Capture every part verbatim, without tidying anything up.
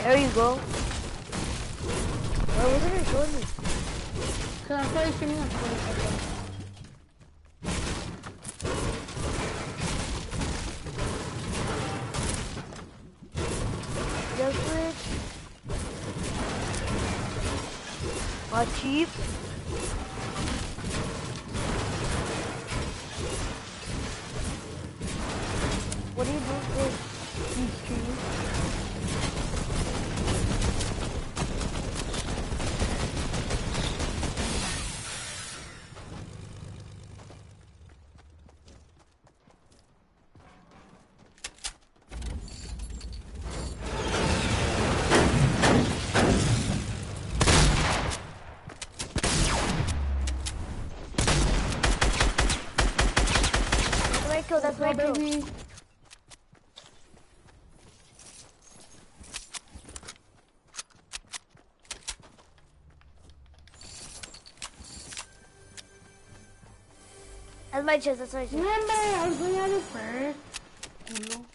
There you go. Why wasn't it showing me? Cause I started streaming on Twitter. Just switch. My cheap. What do you do with these trees? That's my kill. Baby. That's my chest, that's my chest. Remember, I was going at it first. Culo.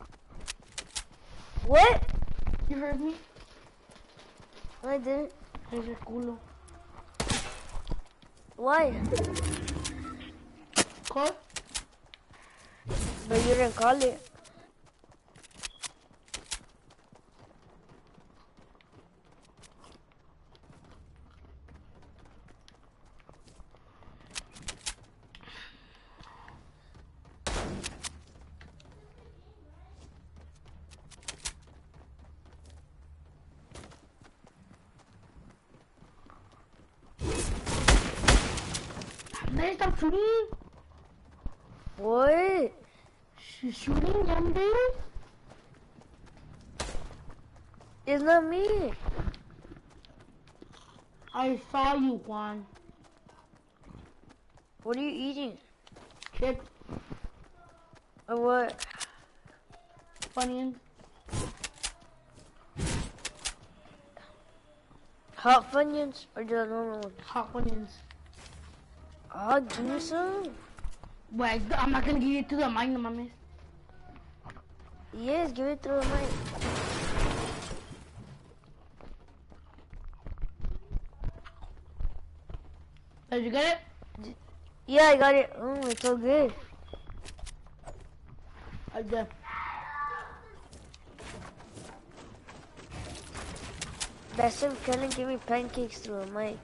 What? You heard me? No, I didn't. There's your culo. Why? What? But you didn't call it. Man, stop shooting! What? She's shooting, young baby? It's not me. I saw you, Juan. What are you eating? Chips, Or what? Funyuns. Hot Funyuns or the normal ones? Hot Funyuns. Oh, give me some. Wait, I'm not gonna give it to the mic, no mames. Yes, give it to the mic. Did you get it? Yeah, I got it. Oh, it's so good. I did. That's him trying to give me pancakes through a mic.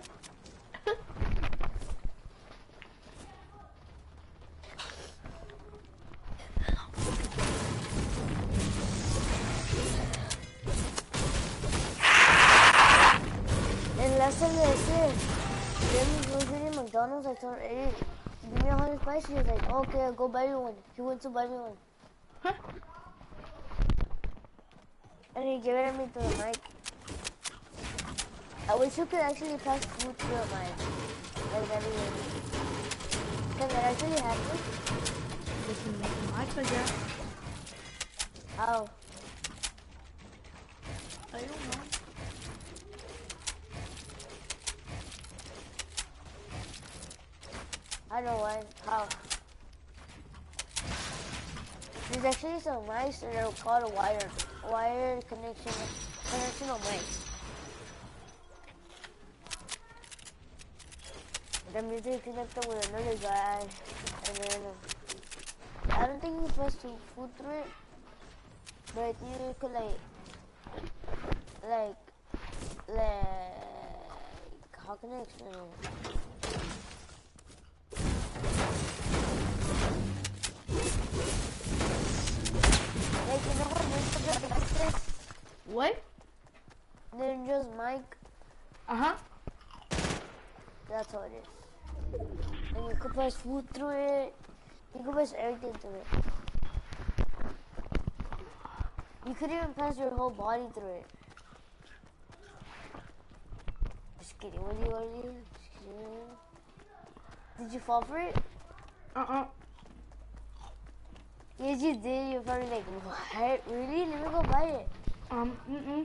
And last time I said, then we was eating McDonald's, I told him, hey, give me a hundred spicy. He was like, okay, I'll go buy you one. He went to buy me one. Huh? And he gave it to me through the mic. I wish you could actually pass food through a mic. Like everywhere. Can that actually happen? Listen, listen, I said that. How? I don't know. I know why. How? There's actually some mics that are called wired. Wired connection. Connection of mics. I'm usually connected with another guy. And then, uh, I don't think you're supposed to food through it. But I think you could like, like, like, how can I explain it? Like, you know what Ninja like this? What? Ninja's mic. Uh-huh. That's how it is. And you could press food through it. You could press everything through it. You could even pass your whole body through it. Just kidding. What do you want to do? Just kidding. Did you fall for it? Uh-uh. Yes, you did. You're probably like, what? Really? Let me go buy it. Um, mm-mm.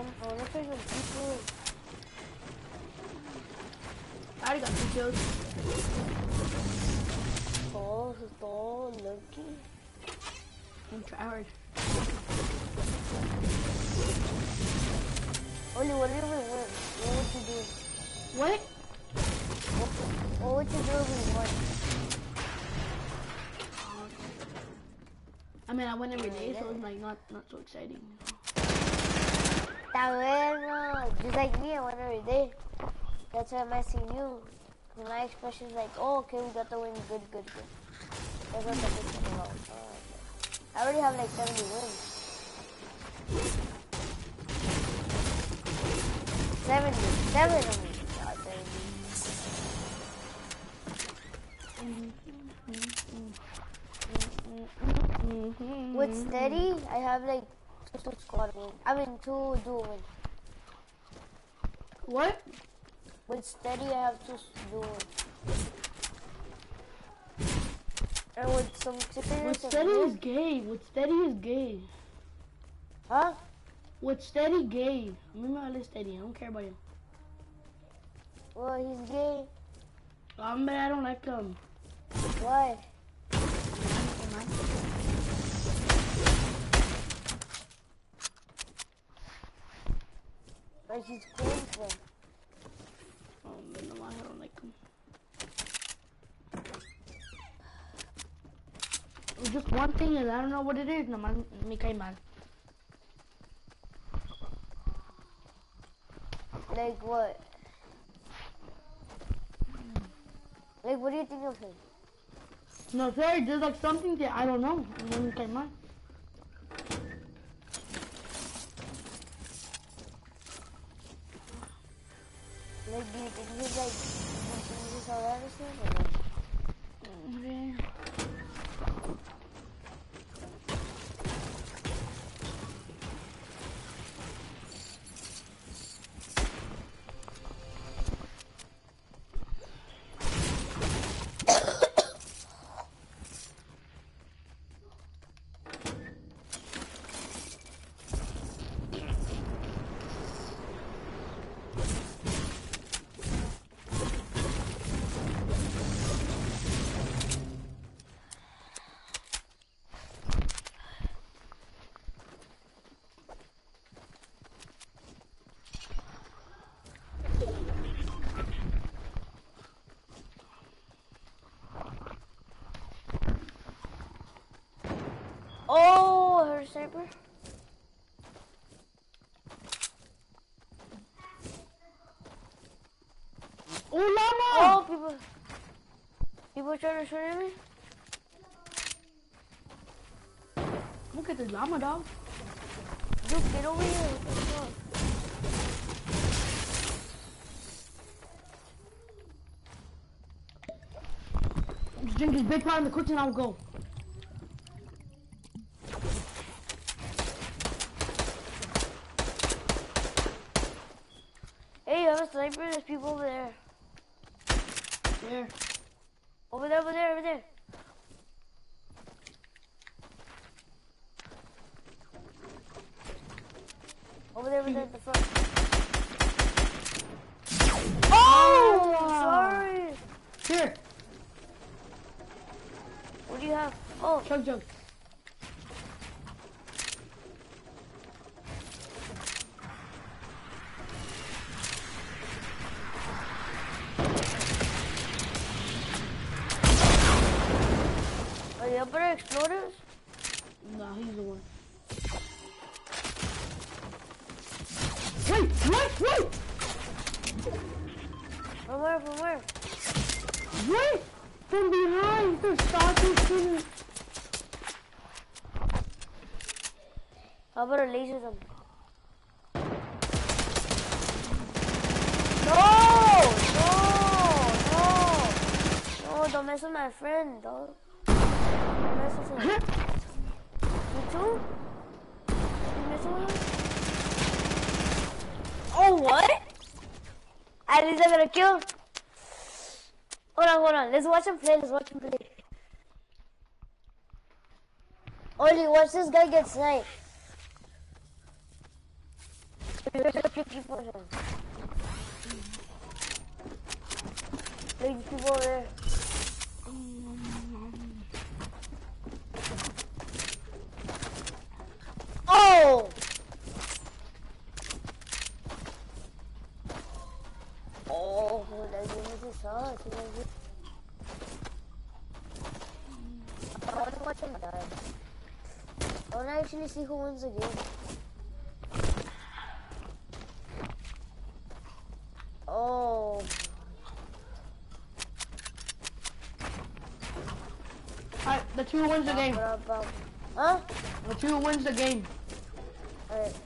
some, I wanna play some people. I already got two kills. Oh, so lucky. I'm try hard. Oli, what do you win? What would you do? What? What, what would you do if we won? I mean, I win every day, so it's like not not so exciting. Está bueno. Just like me, I win every day. That's why I'm asking you. My expression is like, oh, okay, we got the win. Good, good, good. That's what the good thing about. Oh, I already have like seventy wins. seventy. Seven of me. Not seventy. With steady, I have like two squad wins. I mean, two dual wins. What? With steady, I have two dual wins. And with some chicken. With steady is gay. With steady is gay. Huh? With steady gay. Remember I live steady. I don't care about him. Well, he's gay. Um, but I don't like him. Why? Like he's cool for. Oh, man, no, I don't like him. Just one thing is, I don't know what it is. No, man, me cae mal. Like what? Like what do you think of him? No, sorry, there's like something that I don't know. Me cae mal. Like do you think he's like, do you think he's alright or something? Okay. Oh, her sniper. Oh, llama! Oh, people. People trying to shoot at me. Look at the llama, dog. Dude, get over here. What's up? Just drink this big pot in the kitchen, I'll go. Hey, you have a sniper? There's people over there. There. Over there, over there, over there. Over there, over there at the front. Oh! Sorry. Here. What do you have? Oh, Chug jug. are the upper exploders? Nah, he's the one. Wait, wait, wait! From where, from where? Wait! From behind the starting shooting. How about a laser them? No! No! No! No, don't mess with my friend, dog. Don't mess with him. You too? You messing with him? Oh, what? At least I got a kill. Hold on, hold on. Let's watch him play. Let's watch him play. Oli, watch this guy get sniped. There's a few people there. There's people over there. Oh! Oh, that game is sauce. I want to watch him die. I want to actually see who wins the game. Oh. Alright, the two wins the game. Huh? The two wins the game. Alright.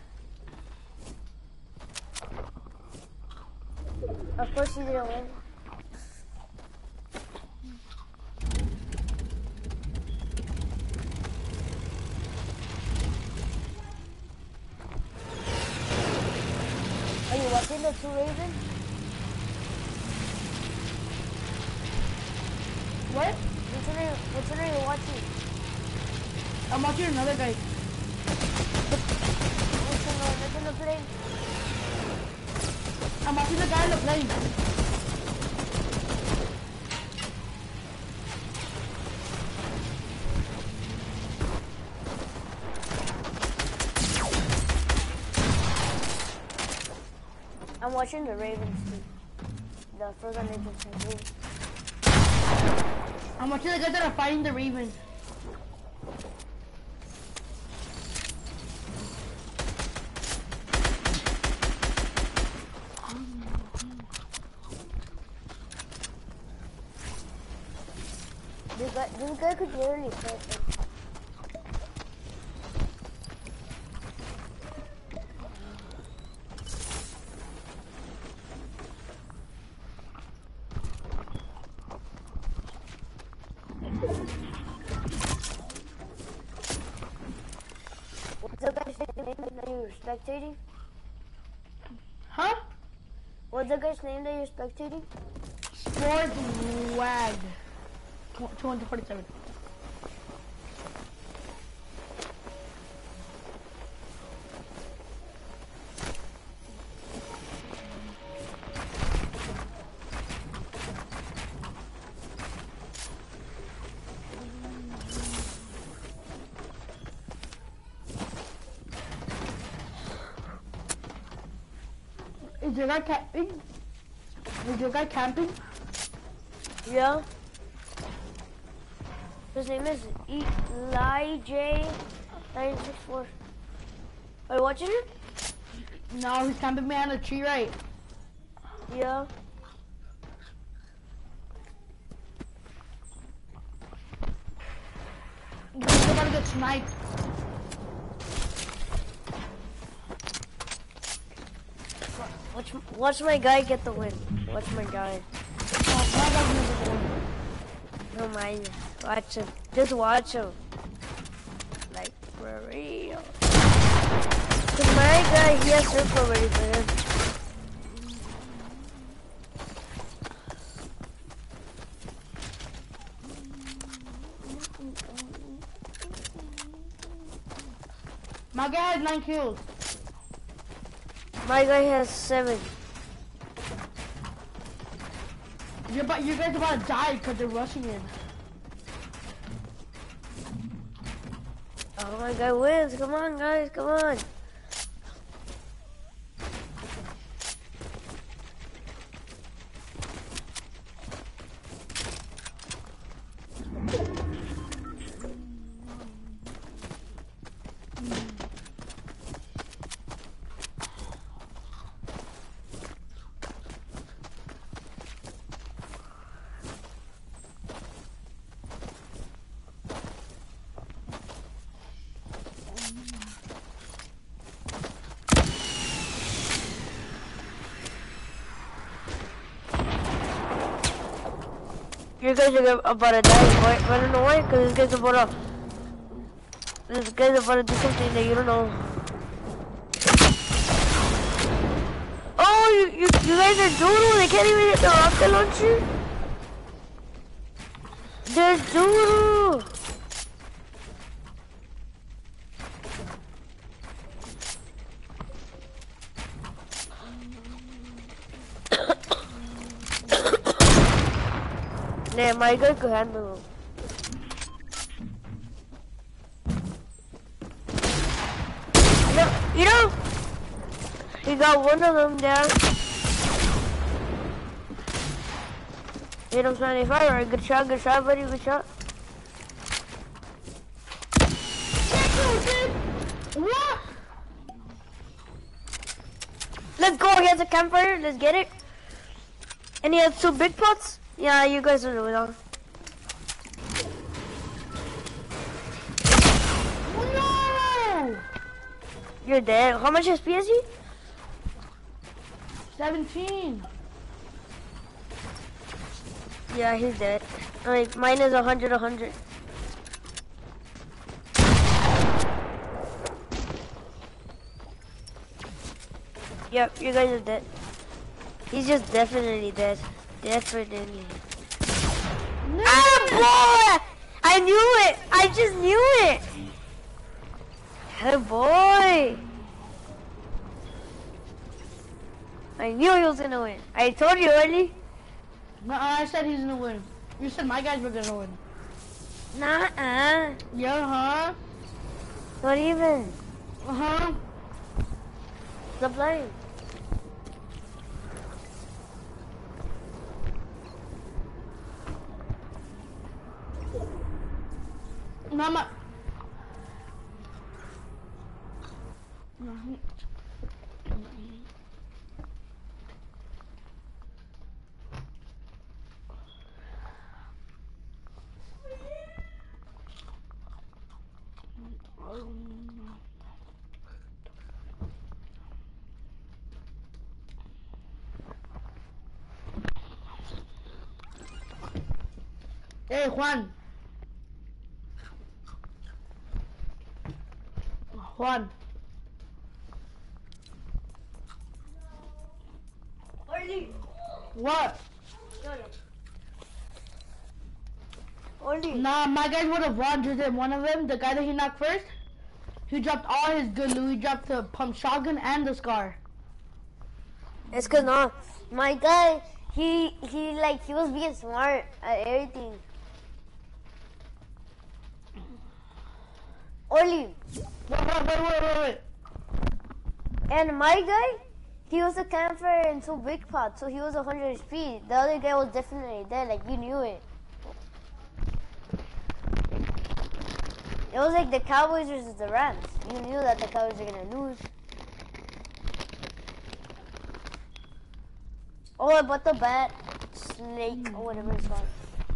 Of course you didn't win. Are you watching the two Ravens? What? Which one are you, which one are you watching? I'm watching another guy. Which one are you gonna play? I'm watching the guy in the plane. I'm watching the Ravens too. The first one they just win. I'm watching the guys that are fighting the Ravens. This guy, this guy could literally fight them. What's the guy's name that you're spectating? Huh? What's the guy's name that you're spectating? Sport Wag. two hundred forty-seven. Is your guy camping? Is your guy camping? Yeah. His name is Eli J nine six four. Are you watching him? No, he's camping behind a tree, right? Yeah. He's about to get sniped. Watch, watch my guy get the win. Watch my guy. No mind. Watch him. Just watch him. Like for real. Cause my guy, he has circle ready for him. My guy has nine kills. My guy has seven. You're about, you guys are about to die because they're rushing in. Oh, my guy wins. Come on, guys. Come on. You guys are about to die. Why? I don't know why. Because this guy's about to... This guy's about to do something that you don't know. Oh, you, you, you guys are doodle. They can't even hit the rocket launcher. They're doodle. Nah, my guy could handle him. No, you know, he got one of them down. Hit him seventy-five, alright, good shot, good shot, buddy, good shot. What? Let's go, he has a campfire, let's get it. And he has two big pots? Yeah, you guys are doing it. No! You're dead. How much H P is he? seventeen. Yeah, he's dead. Like, mine is one hundred, one hundred. Yep, you guys are dead. He's just definitely dead. Definitely. No. Ah, boy! I knew it! I just knew it! Hey, boy! I knew he was gonna win. I told you early. No, I said he's gonna win. You said my guys were gonna win. Nah-uh. Yeah, huh? Not even. Uh-huh. Stop lying. Mama. Hey, Juan. Juan. Only. What? Only. Nah, my guys would have won just in one of them. The guy that he knocked first, he dropped all his good loot. He dropped the pump shotgun and the scar. It's cause no, my guy, he he like he was being smart at everything. Only. Wait, wait, wait, wait, wait, wait. And my guy, he was a camper in two big pots, so he was one hundred H P. The other guy was definitely dead, like you knew it. It was like the Cowboys versus the Rams. You knew that the Cowboys were gonna lose. Oh, I bought the bat, snake, or whatever it's called.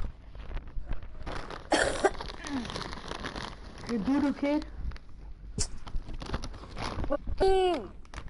You doodle kid. Mm.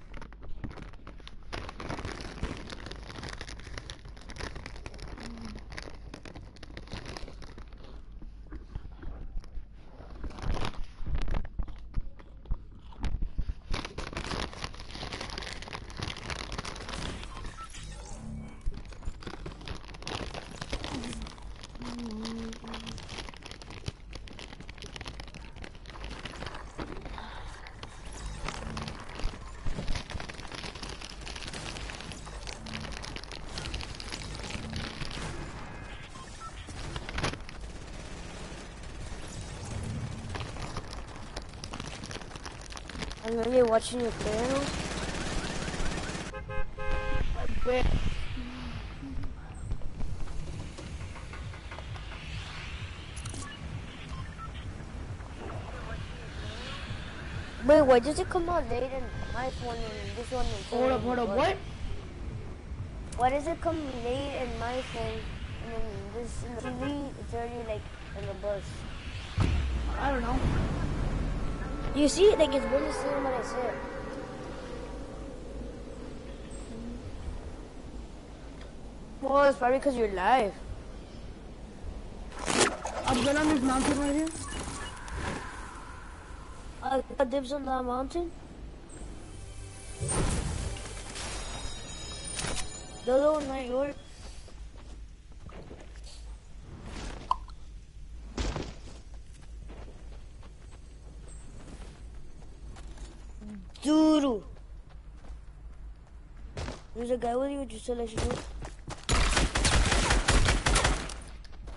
I'm really watching your channel. Wait. Wait, why does it come out late in my phone and this one is Hold up, hold up, what? Why does it come late in my phone and then this in the T V, it's already like in the bus? I don't know. You see, like it's really seeing what I said. Well, it's probably because you're live. I'll get on this mountain right here. I got dibs on that mountain. The other one, not yours. Doodle. There's a guy with you, just to let you know.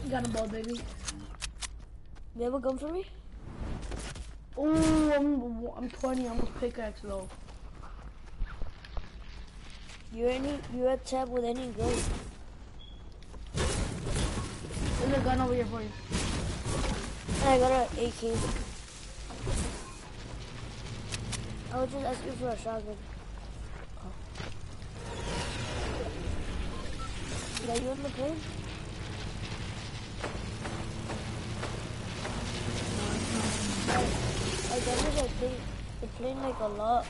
Got a ball, baby. You have a gun for me? Ooh, I'm, I'm twenty. I almost pickaxe though. You're any, you're at tab with any gun. There's a gun over here for you. I got an A K. I was just asking for a shotgun. Oh. Are you on the plane? I damaged the plane, the plane like a lot.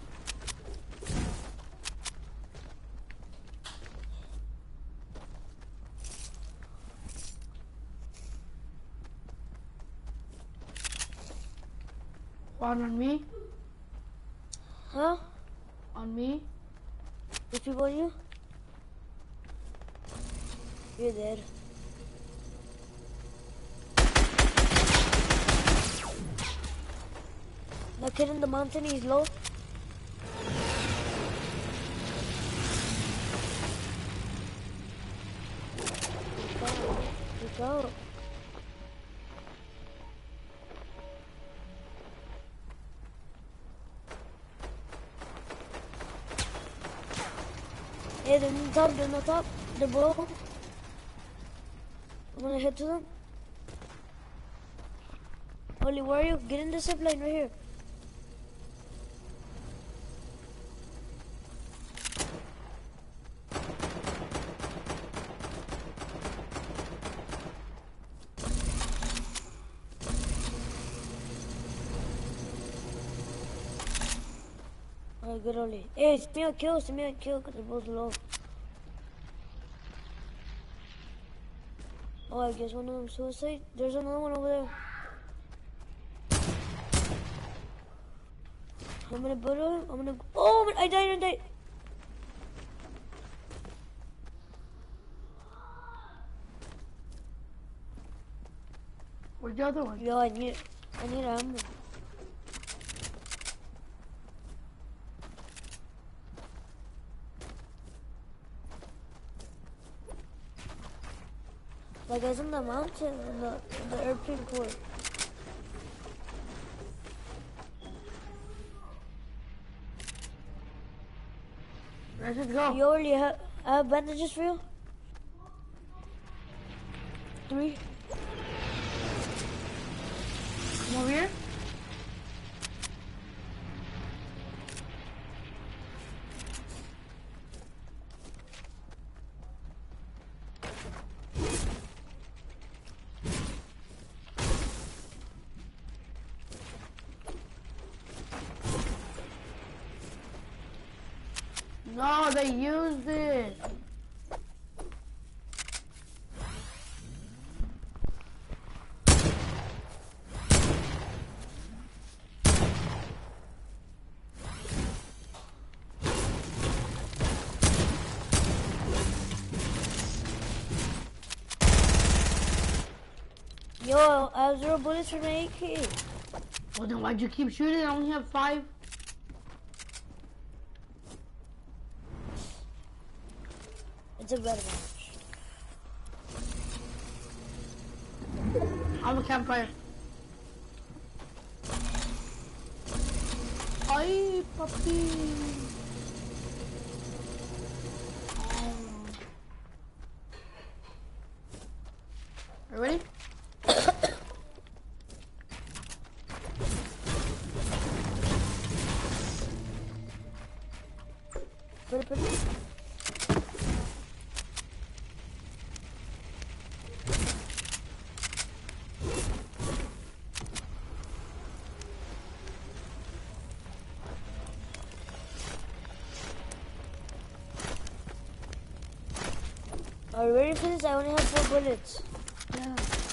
One on me. Huh? On me. Which people are you? You're dead. That kid in the mountain, he's low. Look out. Hey, they're on the top, they're on the top. They're below. I'm gonna head to them. Oli, where are you? Get in the zip line right here. Alright, good Oli. Hey, send me a kill, send me a kill, because they're both low. Oh, I guess one of them suicide. There's another one over there. I'm gonna build him. I'm gonna. Oh, I died! I died! Where's the other one? Yo, I need. I need ammo. Like, guys on the mountain, in the, in the airplane port. Let's just go. You already have, I have bandages for you? Three. Come over here. No, they used it. Yo, I have zero bullets for my A K. Well, then why'd you keep shooting? I only have five. It's a better match. I'm a campfire. Ay, papi. Um, are you ready? Put it, put it. Are you ready for this? I only have four bullets. Yeah.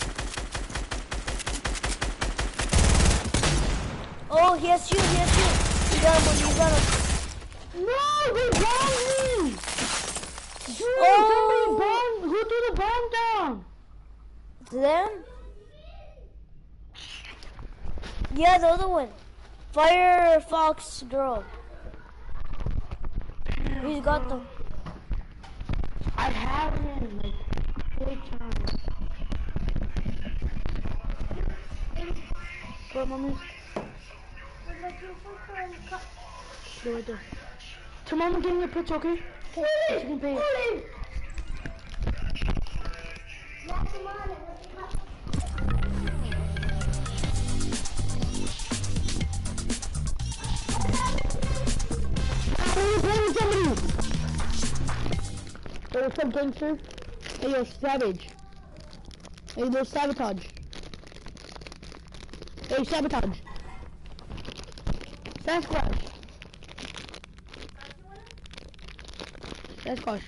Oh, he has you, he has you. You got him, you got him. No, they bombed me! Dude, Oh. somebody bombed! Who threw the bomb down? Them? Yeah, the other one. Firefox girl. He's got them. I have him like eight times. for it, mommy? Go right there. Tell mom I'm getting your picture, okay? Okay. You can pay it. Hey, what's up, gangster? Hey, yo, Savage. Hey, little Sabotage. Hey, Sabotage. Sasquatch. Sasquatch.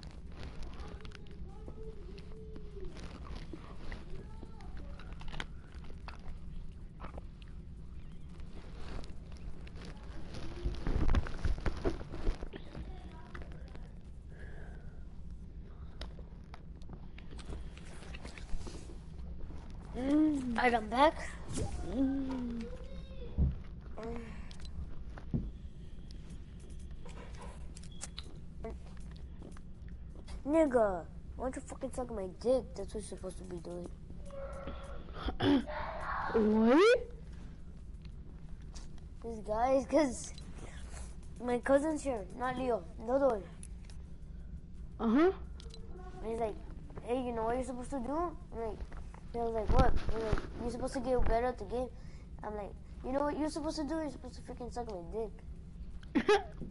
Mm. Alright, I'm back. Mm. Mm. Nigga, why don't you fucking suck my dick? That's what you're supposed to be doing. What? This guy is because my cousin's here, not Leo, the other one. Uh-huh. And he's like, hey, you know what you're supposed to do? I'm like, he was like, what? He's like, you're supposed to get better at the game. I'm like, you know what you're supposed to do? You're supposed to freaking suck my dick.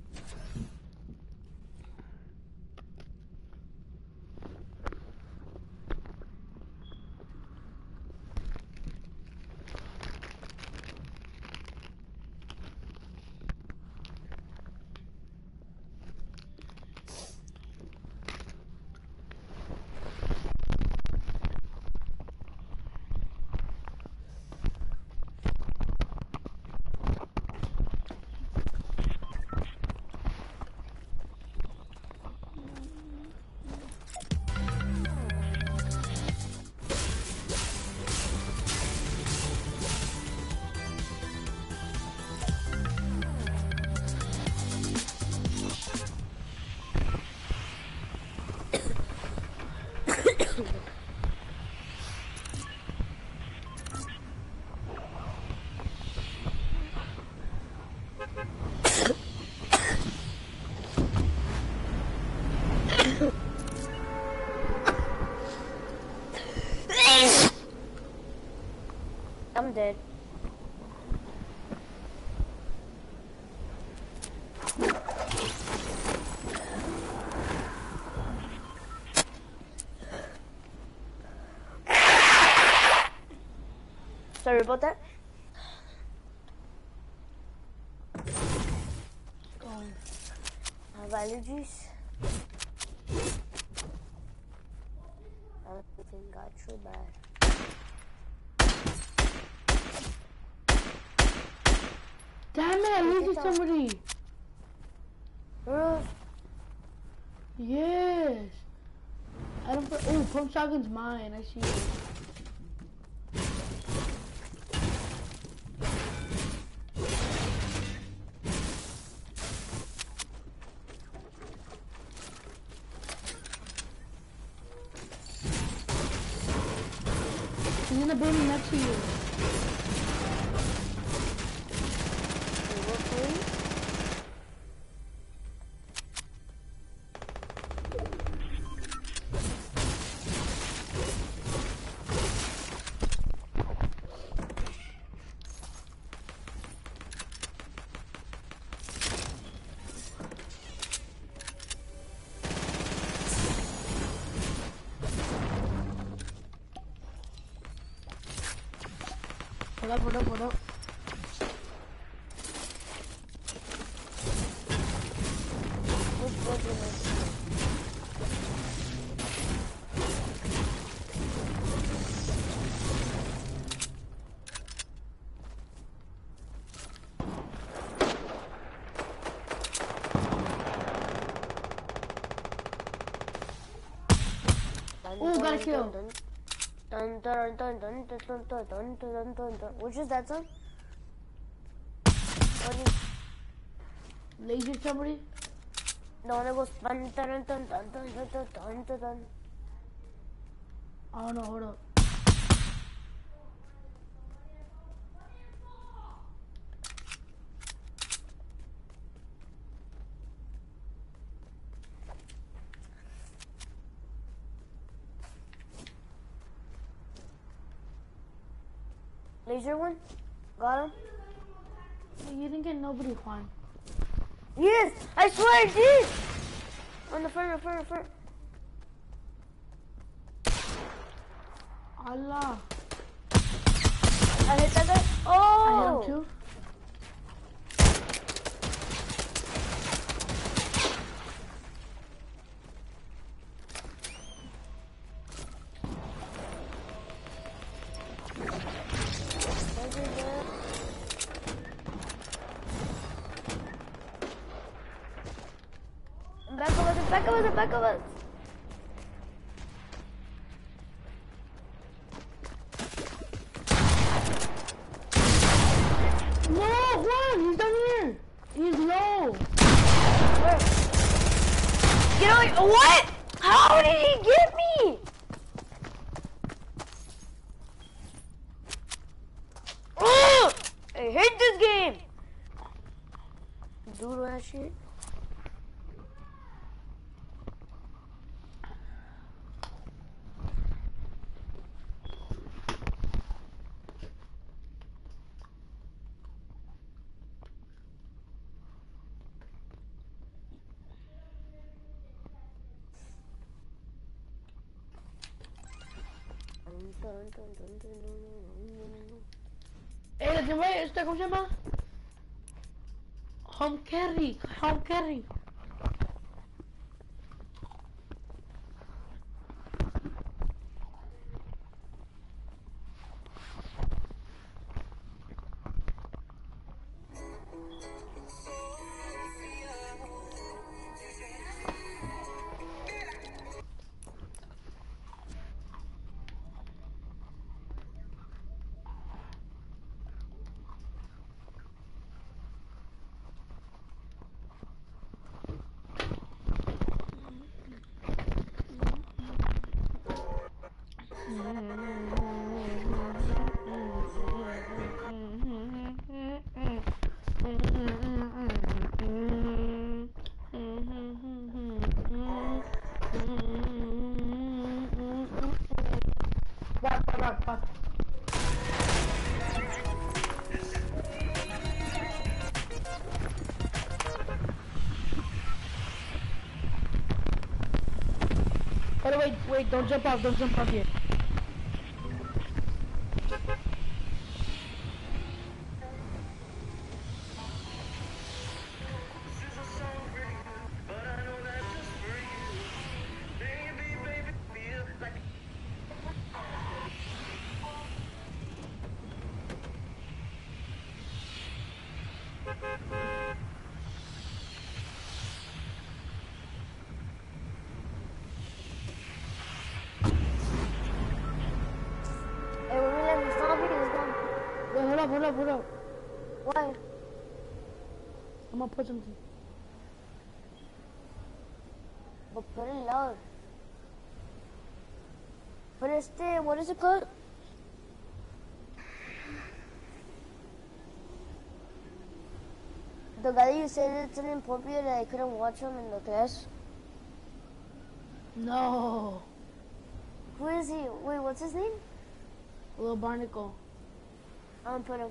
I'm dead. Sorry about that. Um, I have allergies. Everything got too bad. Damn it, I losing somebody. Bro. Yes. I don't. Oh, pump shotgun's mine. I see it. He's in the building next to you. Hold up, hold up, hold up. Oh, got a kill. Dun dun dun dun dun dun dun dun dun dun dun. Which is that song? What is Laser somebody? the one that goes dun dun dun dun dun dun dun dun dun dun. I don't know, hold up. Laser one. Got him. You didn't get nobody, Juan. Yes, I swear I did. On the front, on the front, on the front. Allah. I hit that guy. I Oh. hit him too. Back of us, back of us, back of us. No, Juan, he's down here. He's low. Where? Get away! What? How did he get me? Oh! I hate this game. Do that shit. Eh, ¿qué fue? ¿Este cómo se llama? Home carry, home carry. Back, back, back, back. But wait, wait, don't jump off, don't jump off yet. Hey, when we left, it's not video, it's gone. Wait, hold up, hold up, hold up. Why? I'm gonna put something. But put it loud. But it's the, what is it called? The guy that you said it's inappropriate that I couldn't watch him in the class. No. Who is he? Wait, what's his name? Little Barnacle. I'm gonna put him.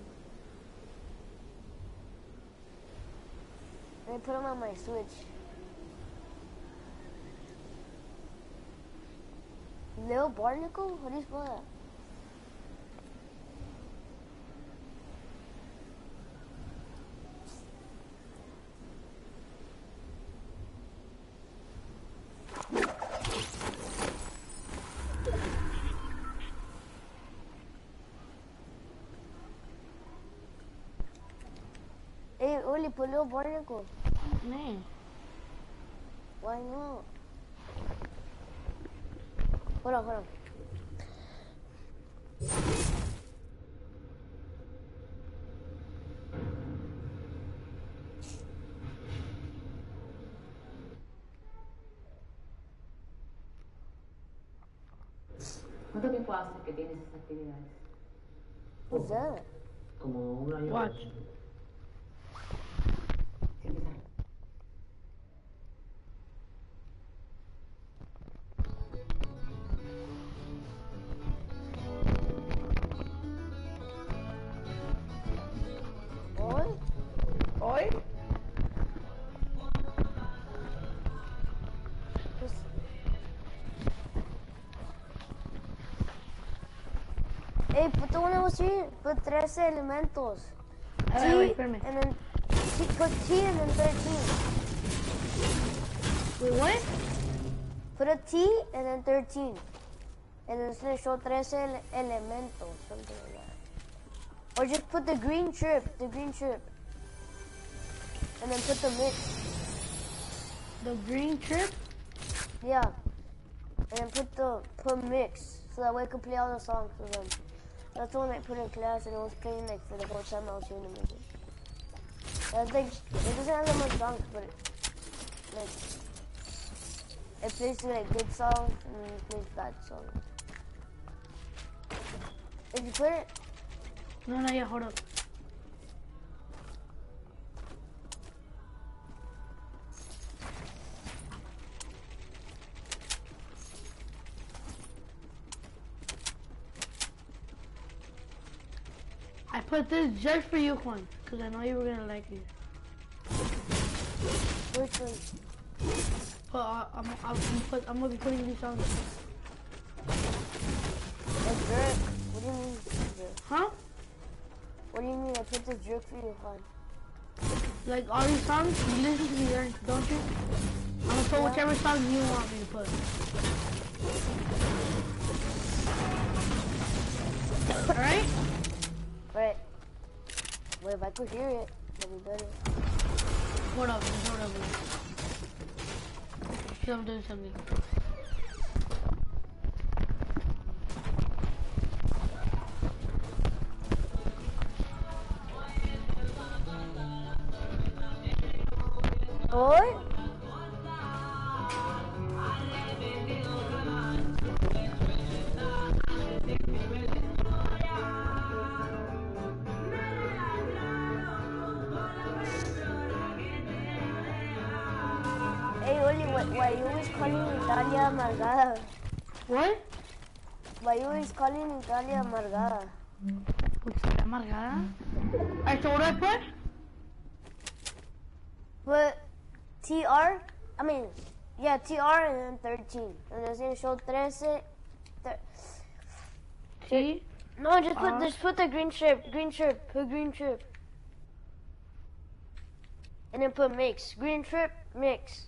I put him on my Switch. Lil Barnacle? How do you spell that? Hey, Oli, put Lil Barnacle. Man. Why not? Hold on, hold on. ¿Cuánto tiempo hace que tienes esas actividades? What's that? Como un año. Watch. Sí, quizás. Hey, put the one that was here. Put trece elementos. A T, ver, wait, espérame. and then T, put T and then thirteen. Wait, what? Put a T and then thirteen. And then it's gonna show trece ele elementos, something like that. Or just put the green chirp, the green chirp. And then put the mix. The green chip? Yeah. And then put the put mix. So that way I can play all the songs for them. That's the one I put in class and it was playing like for the whole time I was doing the music. That's like, it doesn't have that much songs, but it, like, it plays like good songs and it plays bad songs. Did you put it? No, no, yeah, hold up. I put this just for you, Juan, because I know you were gonna like it. Which one? But uh, I'm, I'm, I'm, put, I'm gonna be putting these songs. That's jerk. What do you mean jerk? Huh? What do you mean I put this jerk for you, Juan? Like all these songs, you listen to me, right? Don't you? I'm gonna put Yeah. whichever song you want me to put. Alright? Right. Wait, if I could hear it, that'd be better. Hold up, hold up. I'm doing something. What? Hey, Oli, why, why you always calling Italia amargada? What? Why you always calling Italia amargada? Pues está amargada. Alright, so what do I put? But T R, I mean, yeah, T R and then thirteen. And it's gonna show trece. Thir T? no, just put, R. just put the green strip, green strip, put green strip. And then put mix, green strip, mix.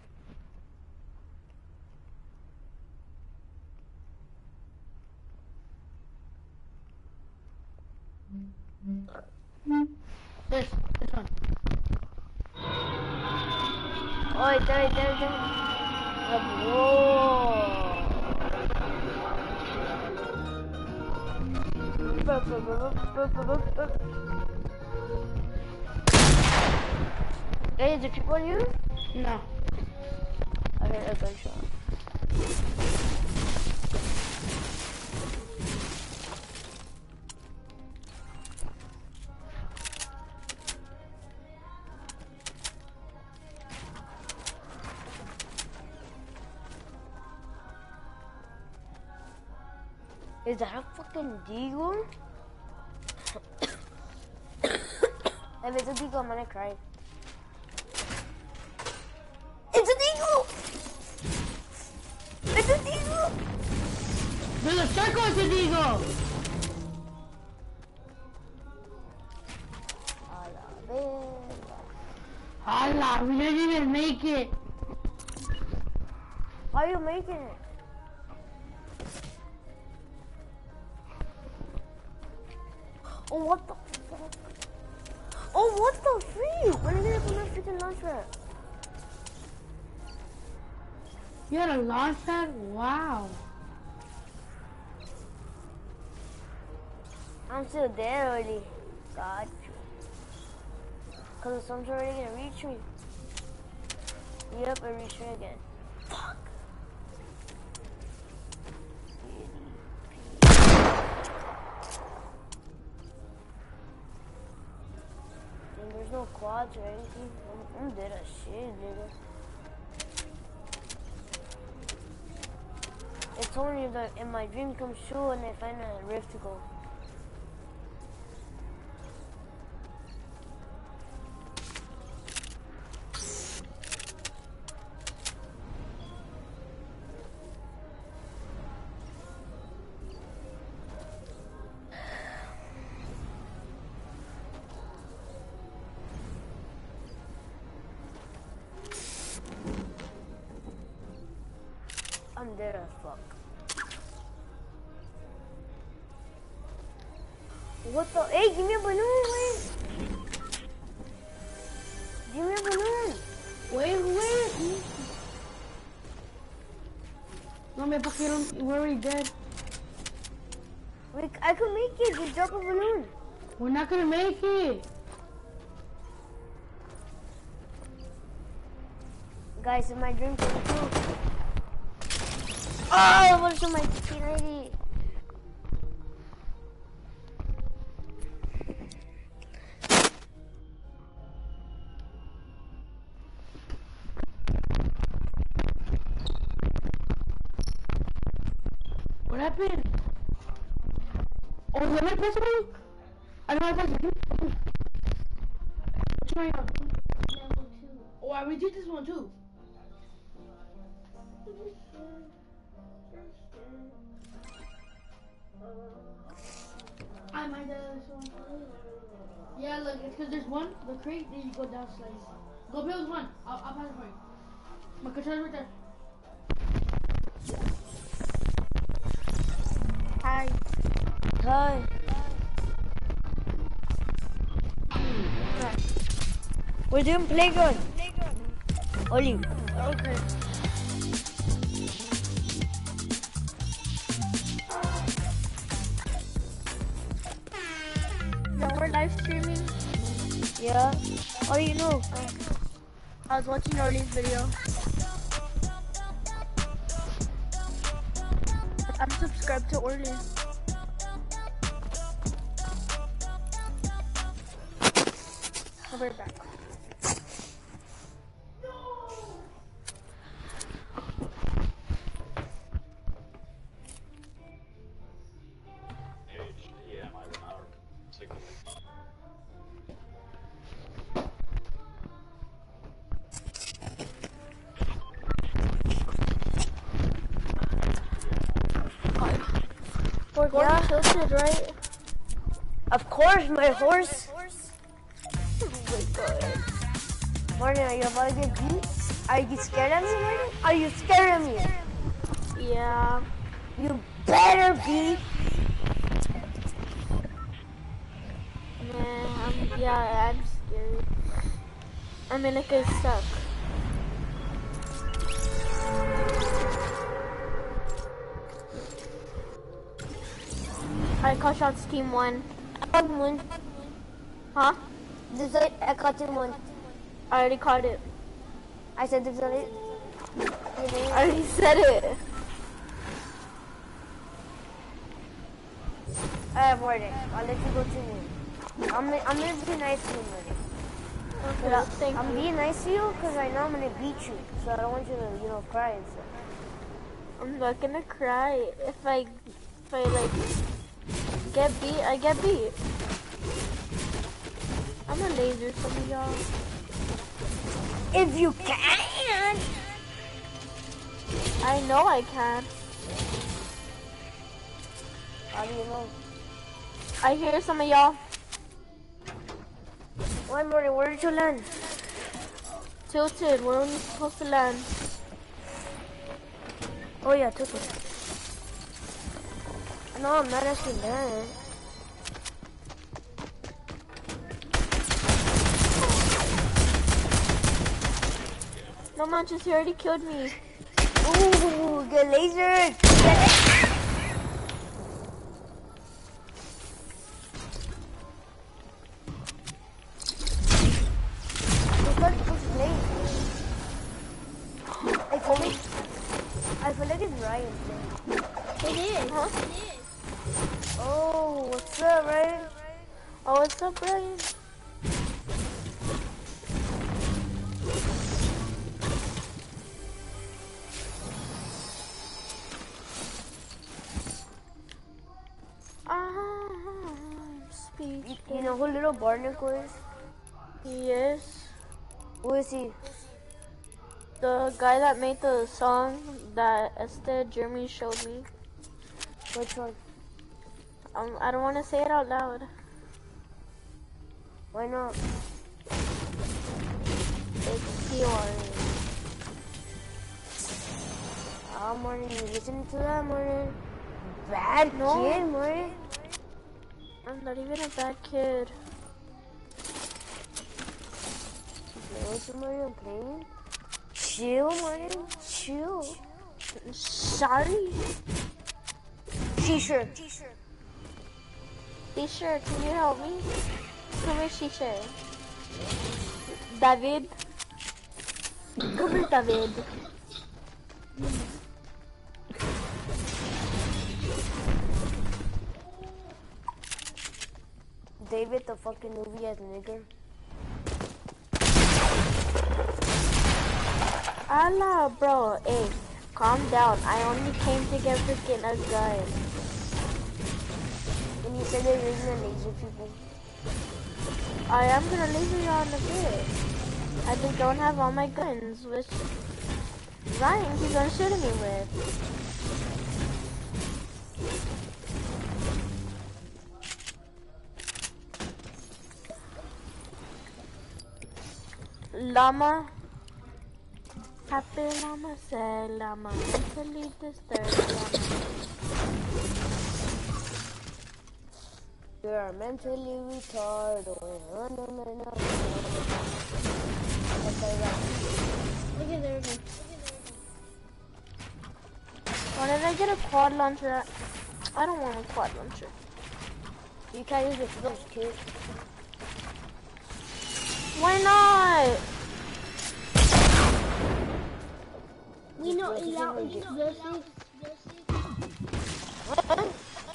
This, this one. Oh, wait, there, there, there. Whoa. Hey, is there people on you? No. I heard a gunshot. Is that a fucking deagle? If it's a deagle, I'm gonna cry. It's a deagle! It's a deagle! There's a circle, it's a deagle! A la verga. Allah, we didn't even make it. How are you making it? Oh, what the fuck? Oh, what the freak? When are you gonna put my freaking launch pad? You had a launch pad? Wow. I'm still there already. Got you. Cause the sun's already gonna reach me. Yep, I reached me again. Fuck. And there's no quads or anything. I'm, I'm dead as shit, nigga. It's only that if my dream comes true and I find a rift to go. there as fuck. What the? Hey, give me a balloon, wait. Give me a balloon. Wait, wait. No me pasaron. We're already dead. Wait, I can make it. Just drop a balloon. We're not gonna make it. Guys, in my dream come true. Oh, I want to show my P ninety. What happened? Oh, let me press it. I know I pressed it. Which one are you on? Oh, I redid this one too. I might have this one. Yeah, look, it's because there's one, the crate, then you go down slightly. Go build one. I'll, I'll pass it for you. My controller's right there. Hi. Hi. We're doing playground. Oli. Okay. No, we're live streaming. Yeah. How do you know? I was watching Orly's video. I'm subscribed to Orly. I'll be right back. We're going Yeah. tilted, right? Of course, my horse. Oh my god. Martin, are you about to get beat? Are you scared of me, Martin? Are you scared of me? Yeah. You better be. Man, I'm, yeah, I'm scared. I mean, like, I suck. I call shots team one. I caught one. Huh? This side, I caught him one. I already caught it. I said this side. I already said it. Alright, Martin, I'll let you go to me. I'm, I'm gonna be nice to you, Martin. Okay, I, thank I'm you. being nice to you because I know I'm gonna beat you. So I don't want you to, you know, cry and stuff. I'm not gonna cry if I, if I like get beat. I get beat. I'm a laser, some of y'all. If you can! I know I can. How do you know? I hear some of y'all. Why, Martin, where did you land? Tilted. Where are we supposed to land? Oh yeah, took it. No, I'm not actually there. No manches, he already killed me. Ooh, get lasered! Get I feel like, I feel like it's Ryan playing. It is. Huh? Oh, what's up, Ryan? Oh, what's up, Brian? I'm speechless. You know who Little Barnacle is? He is Who is he? the guy that made the song that Este Jeremy showed me. Which one? Um, I don't want to say it out loud. Why not? It's Dion. Ah, Martin, you listening to that, Martin? Bad No. kid, Martin. I'm not even a bad kid. Play with you, Martin, playing. Chill, Martin, chill. Sorry. T-shirt. T-shirt, can you help me? Come here, T-shirt. David. Come here, David. David, the fucking movie as nigger. Allah, bro. Hey, calm down. I only came to get freaking a gun. And you said they're gonna laser people. I am gonna laser you on the bit. I just don't have all my guns, which Ryan keeps on shooting me with. Llama. Happy llama, say llama. Mentally disturbed llama. You are mentally retarded. Oh, no, no, no, no. Look at there. Why did I get a quad launcher? I don't want a quad launcher. You can't use it for those kids. Why not? We know it out explosive. What?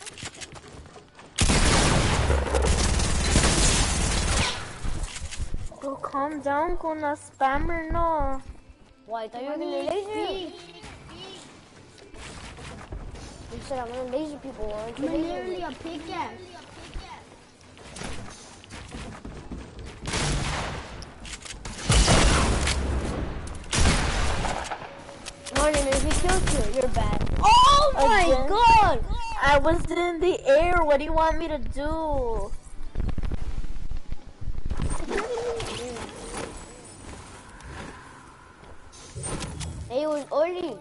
Bro, calm down con la spammer, no. Why? I thought you were gonna laser you. You said I'm gonna laser people. Why aren't you I'm lasering literally me? a pickaxe. Martin, if he kills you, you're bad. Oh my Again? god! I was in the air. What do you want me to do? Hey, it was Oli.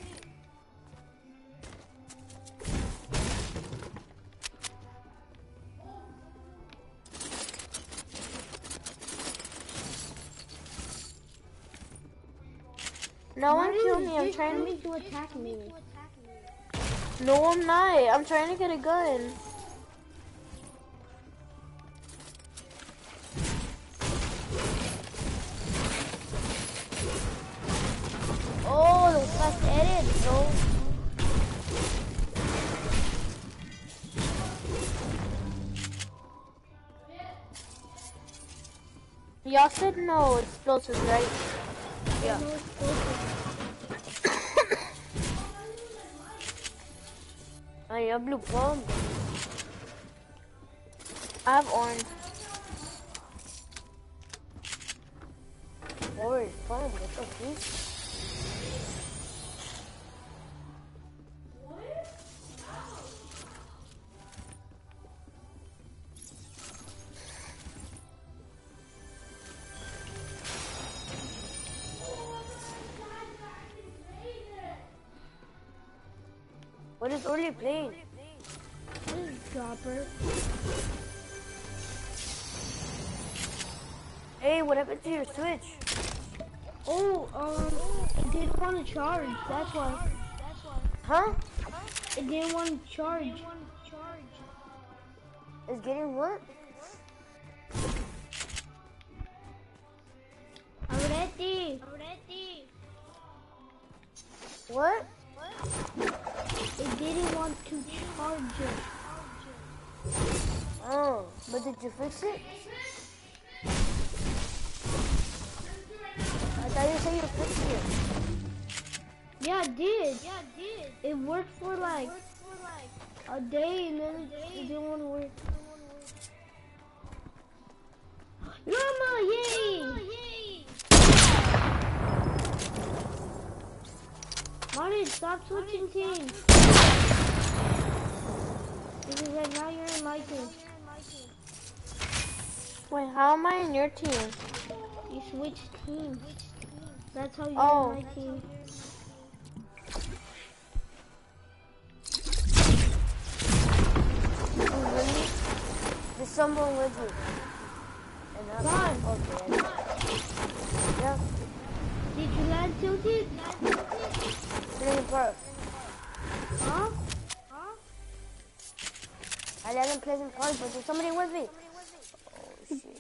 No one kill me. I'm trying me to attack me. to. No, I'm not. I'm trying to get a gun. Oh, those fast edits, bro. Y'all said no explosives, right? Yeah. I have blue bomb. I have orange. Orange bomb, what's up, please? What is Oli playing? This is Dropper. Hey, what happened to your Switch? Oh, um, it didn't want to charge. That's why. Huh? It didn't want to charge. It's getting what? Already. What? It didn't want to charge it. Oh, but did you fix it? I thought you said you fixed it. Yeah, it did. Yeah, it did. It worked for like a day and then it didn't want to work. Llama, yay! Martin, stop switching teams. Because right now you're in my team. Wait, how am I in your team? You switched teams. That's how you're Oh. in my team. someone with you. And I'm Ron. okay. Yeah. Did you land tilted? Pleasant Park. Huh? I live in Pleasant Park, but there's somebody with me. Oh shit.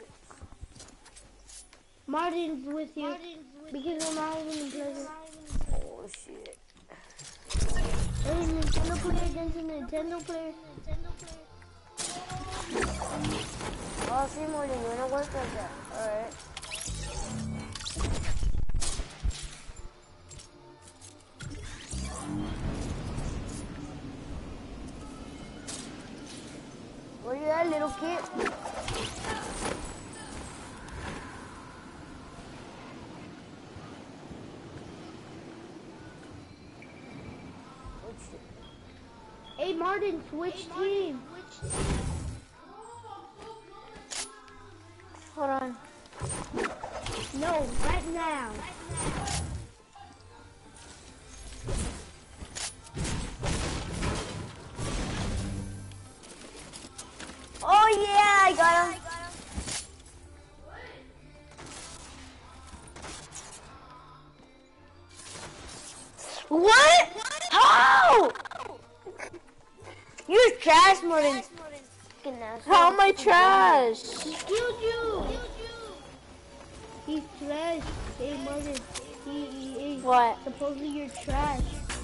Martin's with you. Because I'm not even in Pleasant. Oh shit. Hey, Nintendo player against a Nintendo player. Oh, see, Morning, you wanna work like that? Alright. Where you at, little kid? Oh, shit. Hey, Martin, switch team. Hold on. No, right now. Oh yeah, I got him. What? How? You're trash, Morton. Fucking asshole. How am I trash? He killed you. He's trash. Hey, Martin. He, he is. What? Supposedly you're trash.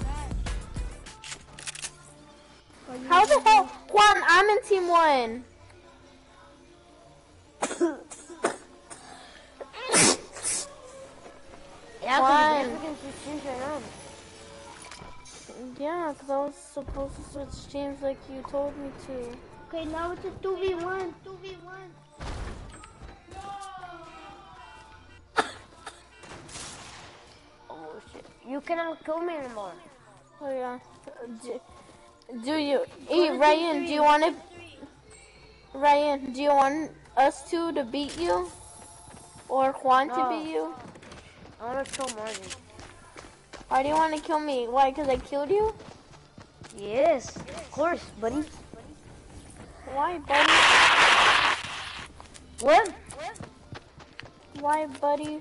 Are you How the hell? Juan, I'm in team one. Yeah, Why? because Africans just change around. Yeah, because I was supposed to switch teams like you told me to. Okay, now it's a two v one. two v one. Oh shit. You cannot kill me anymore. Oh yeah. Do, do you? Hey, Ryan, do you want to? Ryan, do you want us two to beat you, or Juan to No. beat you? I wanna kill Martin. Why do you want to kill me? Why? Because I killed you? Yes, of course, buddy. Why, buddy? What? Why, buddy?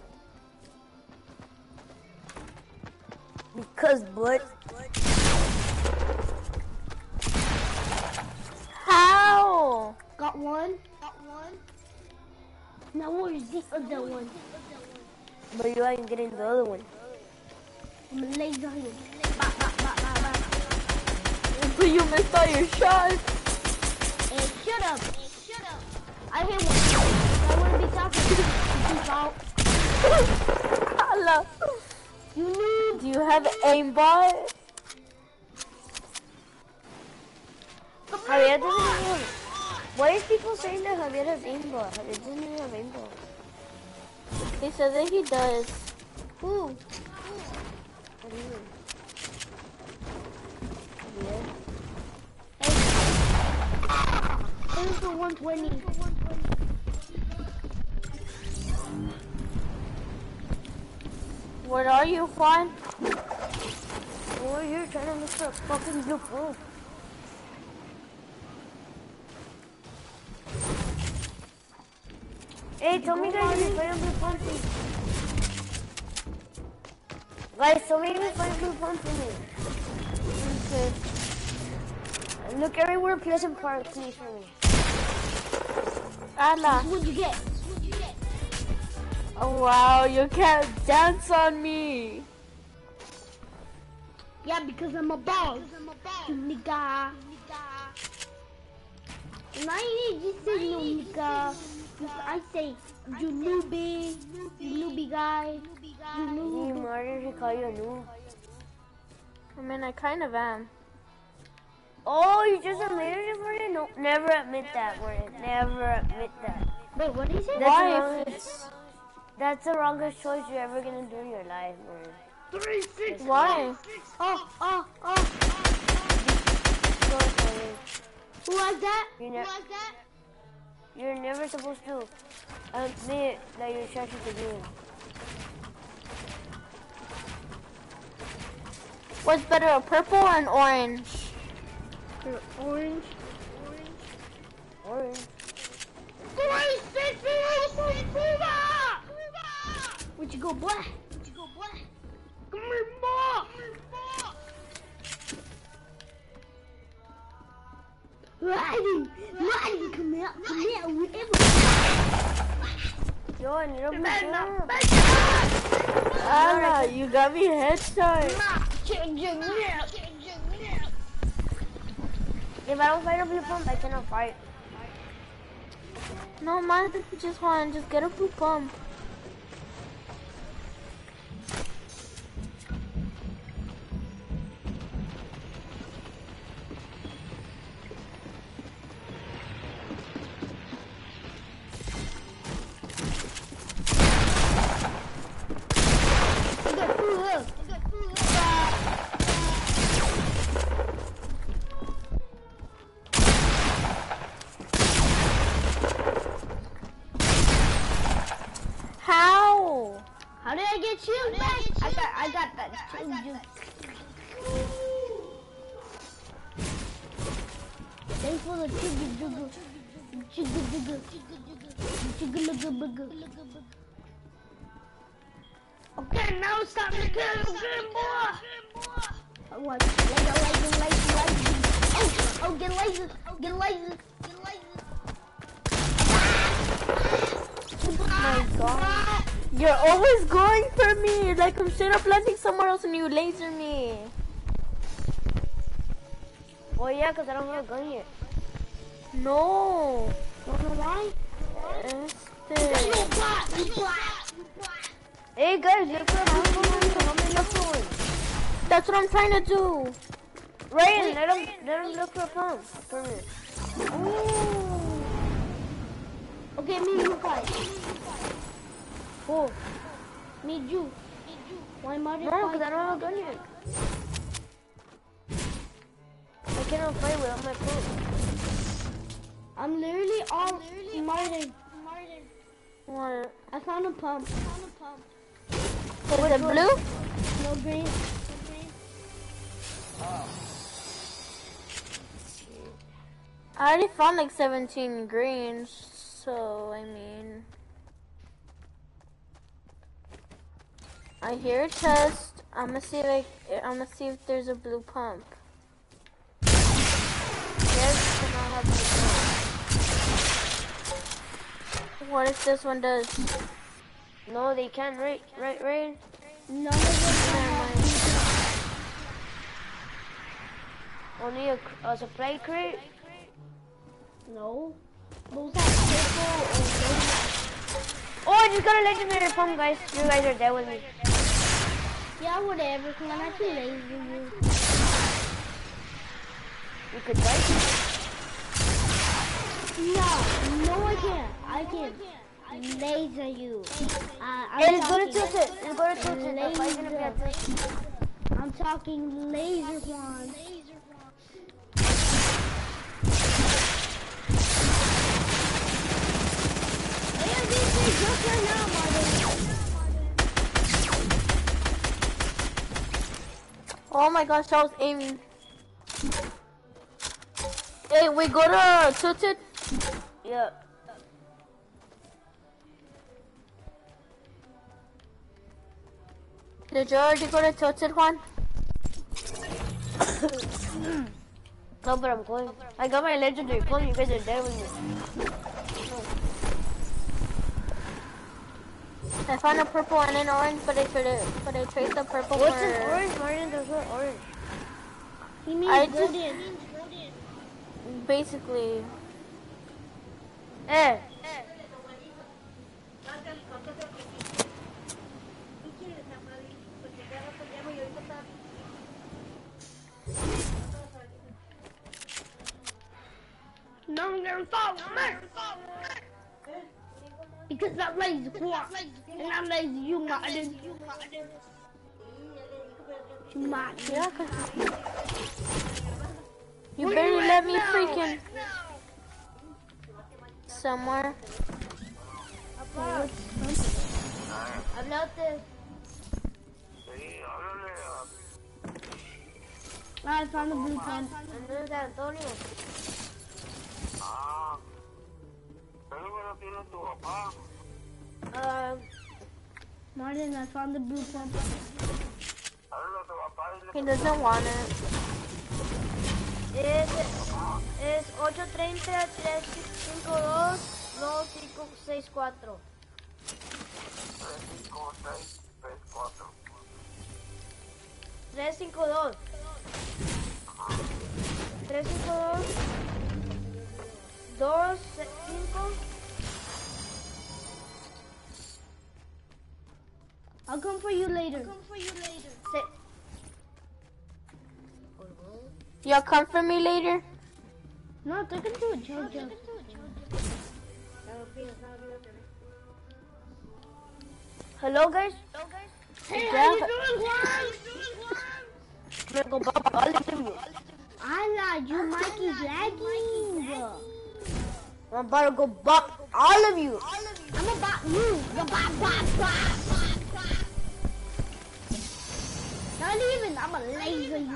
Because, bud. How? Got one. Got one. Now where's the other one? But you ain't getting the other one. I'm gonna laser him. Bah, bah, bah, bah, bah. But you missed all your shots. Hey, shut up. Hey, shut up. I hit one. I wanna be talking. Peace out. Hello. You noob. Do you have aimbot? Javier doesn't even... Why is people saying that Javier has aimbot? Javier doesn't even have aimbot. He says that he does. Who? What do you mean? Javier? Hey, for one twenty. What are you, Juan? Oh, you're trying to look for a fucking blue phone. Hey, tell me guys if you find a blue phone, please. Guys, tell me if you find a blue phone for me. Okay. Look everywhere, Pleasant Park, please, for me. Anna. What'd you get? What'd you get? Oh wow, you can't dance on me. Yeah, because I'm a boss. You nigga. And I need you say no nigga. I say you newbie, you newbie guy, you Hey, noob. Martin, he call you a noob. I mean, I kind of am. Oh, you just admitted it, Martin? No, never admit that, Martin. Never admit that. Wait, what did he say? That's Why? the If wrongest, it's, that's the wrongest choice you're ever gonna do in your life, Martin. Three six. why? Oh, oh, oh. So, Martin, Who like that? You Who ne- like that? you're never supposed to admit that you're trash at the game. What's better, a purple or an orange? Orange. Orange. Marty, Marty, come here, come here, whatever. Yo, I need a blue pump. Anna, you got me headshot. If I don't fight a blue pump, I cannot fight. No, man, just one. Just get a blue pump. How? How did I get you back? I got, I got that too. Thanks for the chugga jugga, chugga jugga, chugga lugga bugga. Okay, now it's time to kill him, good boy. I want laser, laser, laser, laser. Oh, oh, get laser, get laser, get laser. Oh my god. You're always going for me. Like I'm straight up landing somewhere else and you laser me. Oh yeah, because I don't have a gun yet. No. Don't know why? Este. Hey guys, look for a blue pump. Help me look for one. That's what I'm trying to do. Ryan, let him, let him look for a pump for me. Oh. Okay, me you fight. Who? Me you. Why Marty? No, because I don't have a gun yet. I cannot fight without my pump. I'm literally all Martin. What? I found a pump. I found a pump. Is it blue? No green. I already found like seventeen greens, so I mean, I hear a chest. I'm gonna see if I, I'm gonna see if there's a blue pump. Yes, and I have blue pump. What if this one does? No, they can't, right? Right, right? None of them have. Only a, a supply crate? No. Those have purple or those. Oh, I just got a legendary pump, guys. You guys are dead with me. Yeah, whatever. Cause I'm actually lazy. You. You could fight. No, no, I can't. I can't. Laser you. Uh, I'm Hey, let's go to talking- tilt it. Let's go to tilt it. The fight's gonna be at tilt it. I'm talking laser one. Hey, I'm getting free just right now, Martin. Oh my gosh, I was aiming. Hey, we go to Tilted. Yeah. Did you already go to Tilted, Juan? No, but I'm going. I got my legendary pump. You guys are dead with me. I found a purple and an orange, but I traded, but I traded the purple What's for. an orange, Martin? There's no orange. He means I just- golden. Basically. Eh. No one gonna follow me. Because I'm lazy, what? And I'm lazy, you Martin. You Martin. Yeah, cause you barely let me freaking somewhere. Hablaste. I found the blue pump. Ando en San Antonio. Um, Martin, I found the blue pump. He doesn't want it. es, es ocho treinta, tres cinco dos, dos cinco seis cuatro. tres cinco dos. tres cinco dos. dos cinco. I'll come for you later. I'll come for you later. Se You'll come for me later? No, they're gonna do a JoJo. Hello guys. Hey, Yeah. how you doing, Juan? I'm gonna go back all of you. Allah, your mic is lagging. I'm about to go bop all of you. I'm about you. The bop, bop, bop. Not even. I'm a laser you.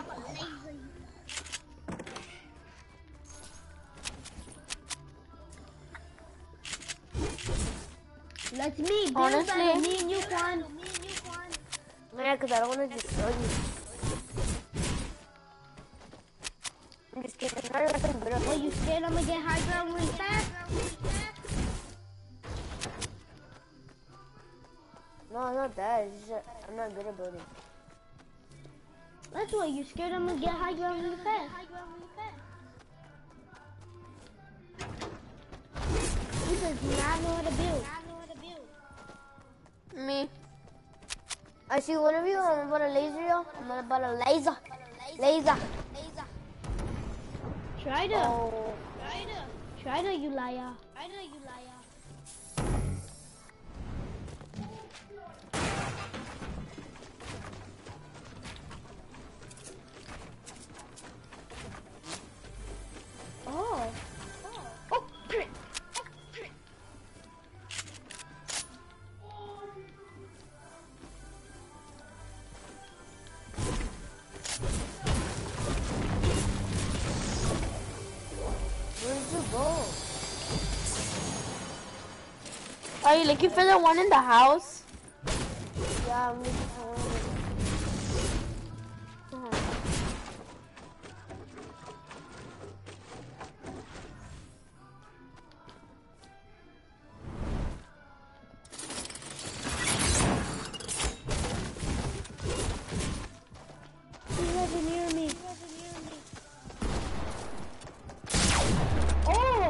Let's meet. Honestly. Me and you, Juan. Yeah, because I don't want to destroy you. I'm just kidding. I'm not even good at What, you scared I'm gonna get high ground really fast? No, not that. It's just that I'm not good at building. That's why you scared I'm gonna get high ground really fast. He does not know how to build. Me. I see one of you. I'm about to laser you. I'm about to laser. Laser. Try to. Oh. Try to, you liar. Oh. Oh, great. Where did you go? Are you looking for the one in the house? Yeah, I'm looking for one. He's never near me. Oh!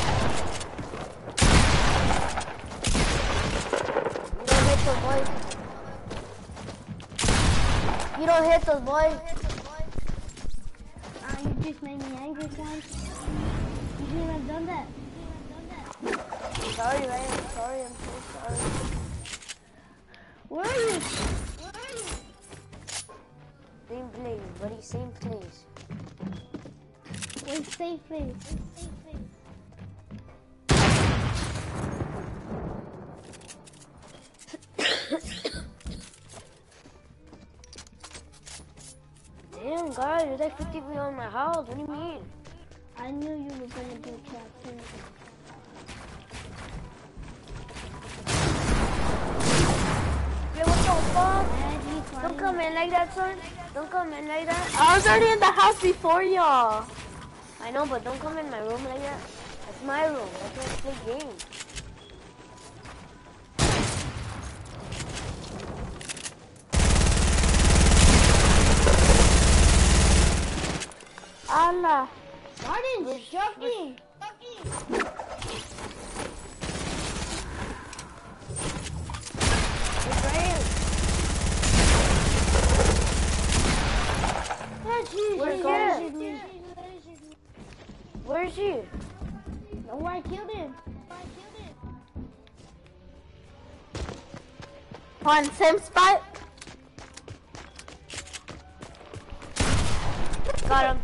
You don't hit those boys. You don't hit those boys. Ah, you just made me angry, Juan. You shouldn't have done that. Sorry, man. I'm sorry. I'm so sorry. Where are you? Same place, buddy. Same place. Wait, safe place. Damn, guys. There's like fifty people on my house. What do you mean? I knew you were gonna do trap too. Yeah, what the fuck? Daddy, Don't come in like that, son. Don't come in like that. I was already in the house before y'all. I know, but don't come in my room like that. That's my room. That's where I play games. Allah. Martin's joking. It's right Oh, jeez, Where's he God? lasered me. here. Where is she? Oh, I killed him. One, same spot. Got him.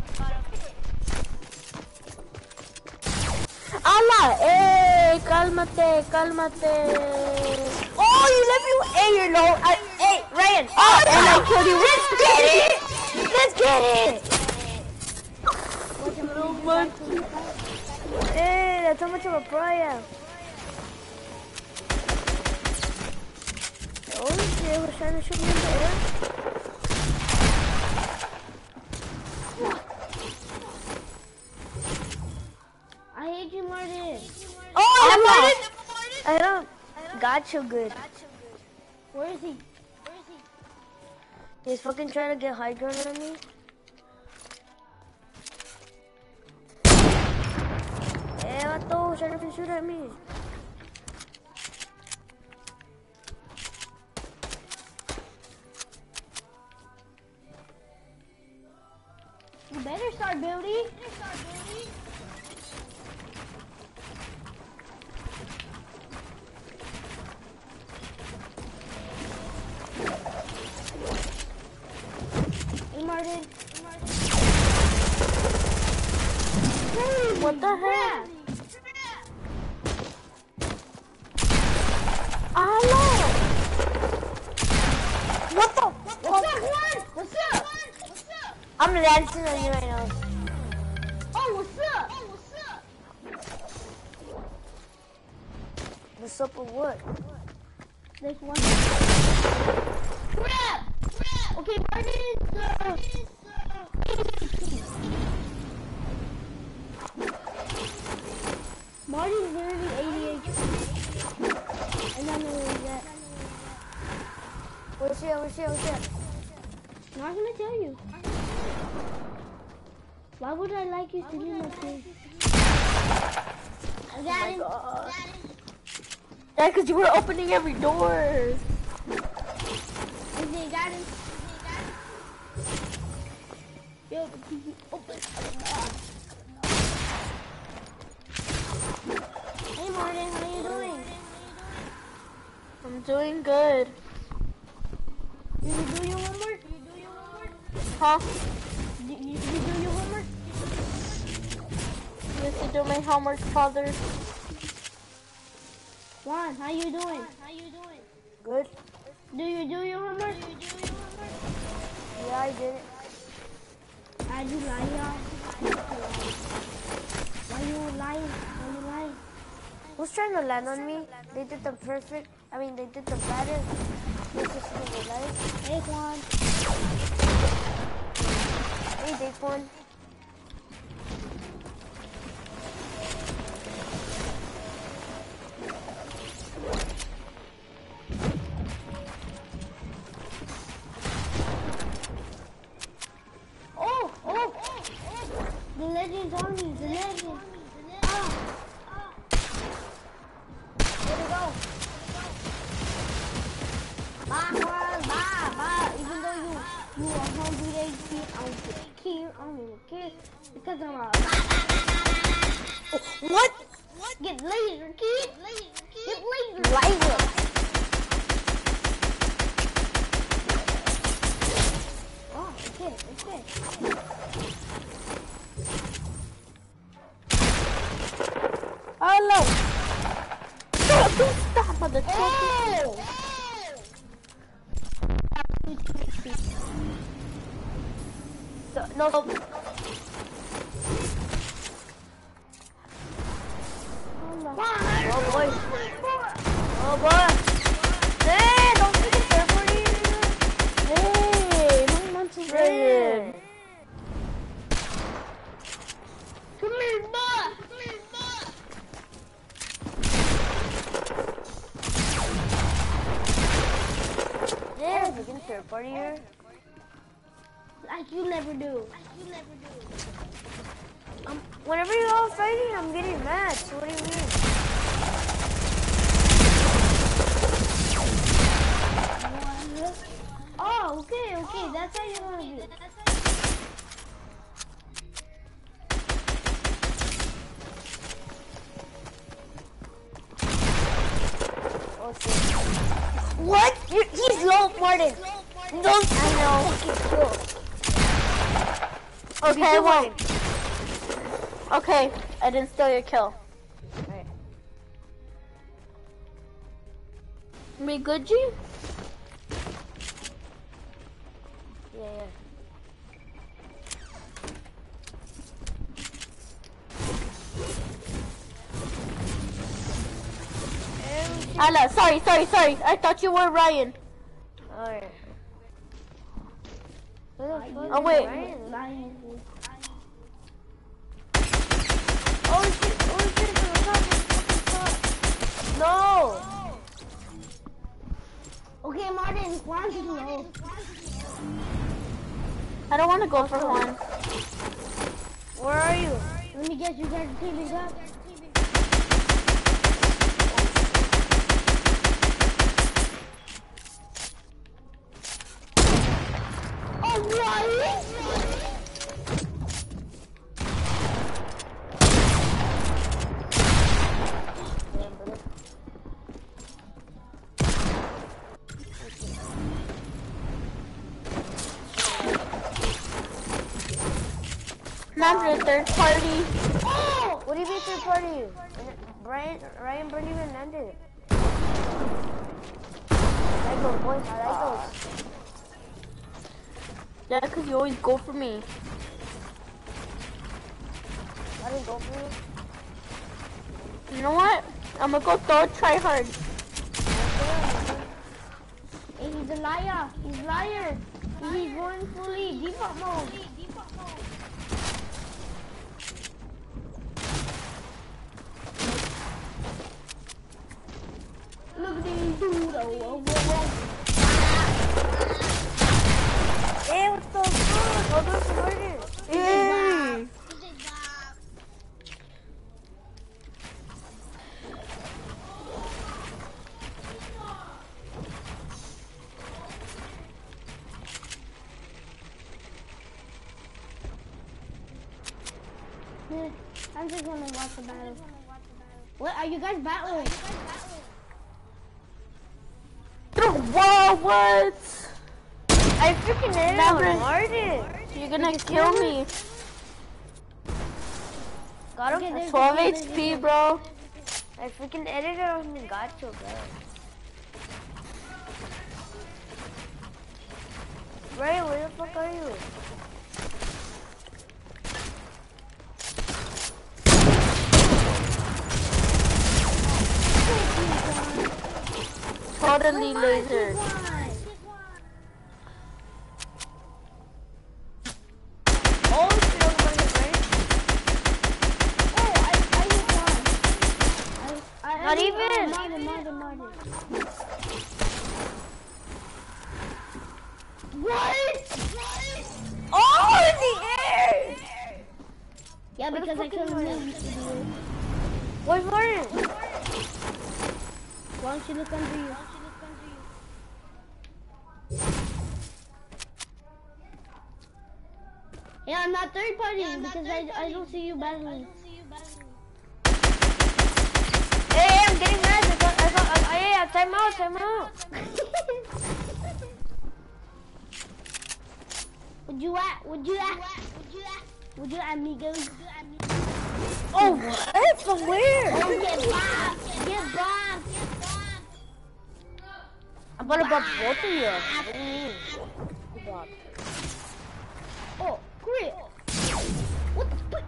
Allah, eh, cálmate, cálmate. Oh, you left you. Hey, you're low. I, hey, Ryan. Oh, and I killed you. Let's get it. Let's get it. So much. Hey, that's how much of a pro I am. Oh shit, was trying to shoot me in the air. hate you, Martin. Oh, Emma. Martin! I don't got you good. Where is he? He's fucking trying to get high ground on me. Eh, vato, trying to shoot at me. You better start building. You better start building. Hey, Martin. Hey, Martin. What the heck? Hello. What the? What's up, Juan? What's up? What's up? I'm dancing on you right now. Oh, what's up? Oh, what's up? What's up with what? There's one. Crap! Crap! Okay, Martin. Uh, Martin's literally eighty H P. And I know where that. Where's she at? Where's she at? Where's she at? I'm not gonna tell you. Why would I like you to do my thing? I got him. God. Yeah, because you were opening every door. I got him. Yo, the P C open. Hey Martin, how you doing? I'm doing good. Did you do your homework? Did you do your homework? Huh? Did you, you do your homework? Yes, to do my homework, father. Juan, how you doing? How you doing? Good? Do you do your homework? Do you do your homework? Yeah, I did it. Why you lying? Why you lying? Why you lying? Who's trying to land on me? They did the perfect, I mean, they did the batter. This is for the life. Hey Juan. Hey, Daquan. Oh, oh, oh, oh. The legend's on me. The legend. Ah. Where'd it go? Bye, Juan. Bye, bye. Even though you you are one hundred H P, I don't care. I don't even care because I'm a. What? Get laser, kid. Get laser. Liza. Oh, okay, okay. Hello. Stop, don't stop, mother Oh! So, no, so, oh boy. Oh boy. Hey, don't forget third party. Hey, no manches red. Come here, boy. Come here, boy. Yeah, freaking third party here. Like you never do. Like you never do. Um, whenever you're all fighting, I'm getting mad. So what do you mean? Oh, okay, okay. That's how you want to do it. Oh shit. What? You're, he's low, Martin. Don't. I know. Okay, cool. Okay, well. Okay, I didn't steal your kill. Right. Me good, G? Yeah, yeah. Ala, sorry, sorry, sorry. I thought you were Ryan. Alright. Oh, wait. Lying. Oh shit, oh shit. I don't want to go for one. Where are you? Let me guess, you guys are teaming up. Oh, what? Not the third party. Oh! What do you mean third party? Brian, Ryan Bernie even ended it. I like those boys, I like those. Yeah, because you always go for me. I didn't go for you. You know what? I'm gonna go throw a try hard. Hey, he's a liar. He's a liar. He's going fully default mode. Look at these dudes. Oh, oh, oh. Hey, what the fuck? I'll do it for murder. Hey. Yeah, I'm just gonna watch the battle. What are you guys battling? Whoa, what? I freaking hit him Never. Martin. You're gonna kill me. Got him. Okay, there's- twelve H P, bro. I freaking edited him and got you, bro. Ray, where the fuck are you? Totally laser. Oh, shit, I'm gonna get Ray. Oh, I, I hit one. I, I, Not I, even. Uh, Martin, Martin, Martin. What? Oh, in the air! Yeah, Where the because I fuck is couldn't Martin? move. idiot. Where's Martin? Why don't you look under you? Yeah, I'm not third party because I, I don't see you battling. Hey, I'm getting mad. I got, I got, I, I, I, time out, time out. Would you at? Would you at? Would you at? Would you at amigos? Oh, what? From where? Oh, get bombed! Get bombed! I'm gonna bump both of you. What do you mean? Good job. Oh, great! What the fuck?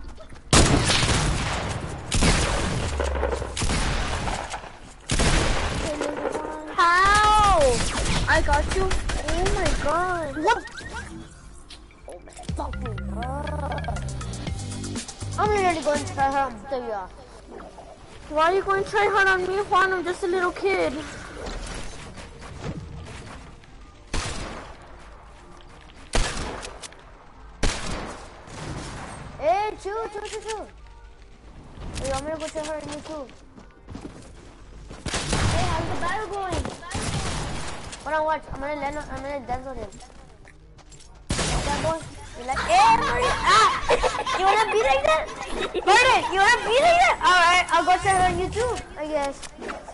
How? I got you. Oh my god. What? Oh my fucking god. I'm literally going to try hard to tell you off. Why are you going to try hard on me, Juan? I'm just a little kid. Hey, chill, chill, chill, chill. Hey, I'm gonna go try hard on you too. Hey, how's the battle going? Hold on, watch. I'm gonna land on, I'm gonna dance on him. That boy. You like, hey, Mario. Ah! You wanna be like that? Martin, you wanna be like that? Alright, I'll go try hard on you too, I guess.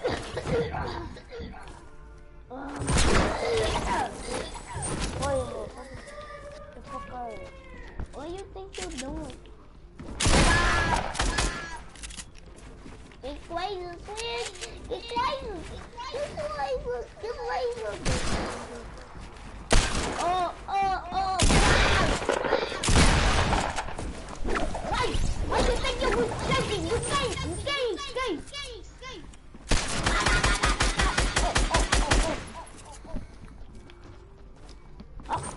Boy, the fuck are you? What do you think you're doing? Get lasers, please! Get lasers! Get lasers! Get lasers! Oh, oh, oh! Why? Why do you think you were shaking? You gay! You gay! Gay! Gay! Oh, oh, oh, oh. Oh.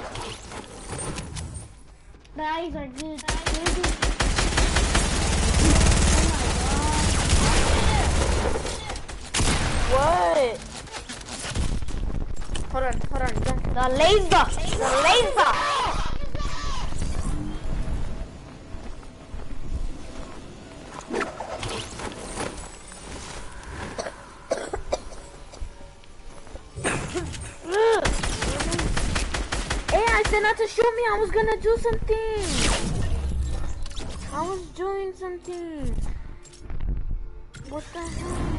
The eyes are good. What? Hold on, hold on. Don't. The laser! The laser! not to shoot me. I was gonna do something. I was doing something. What the hell?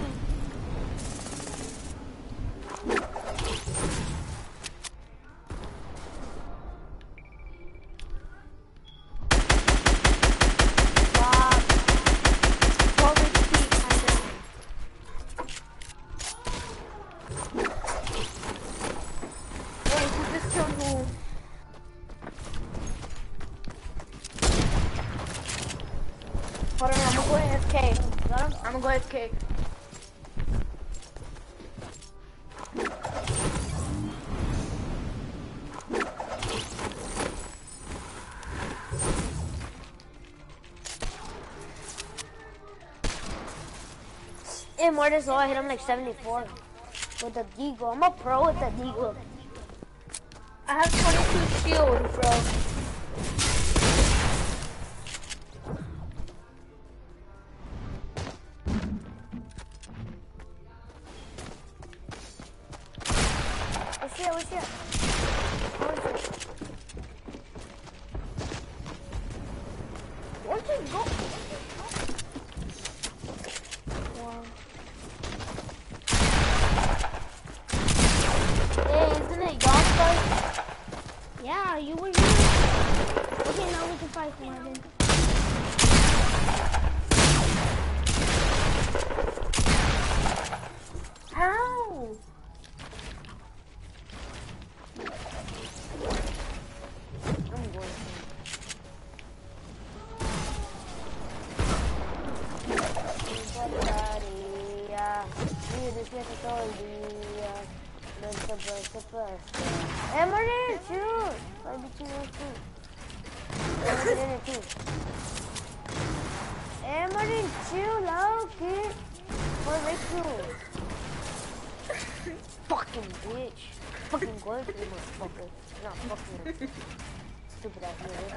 Hold on, I'm gonna go F K. I'm gonna go F K. Hey, Mortis, oh, I hit him like seventy-four with the Deagle. I'm a pro with the Deagle. I have twenty-two shield, bro. What's here? What's here? Where'd you go? Wow. Hey, isn't it y'all fight? Yeah, you were here. Okay, now we can fight Marvin. How? I'm going Hey, Martin, shoot! I'll beat you there too. I'm gonna get in it too. Hey, Martin, chill out, kid. What makes you? Fucking bitch. Fucking going for you, motherfucker. Not fucking stupid ass nigga.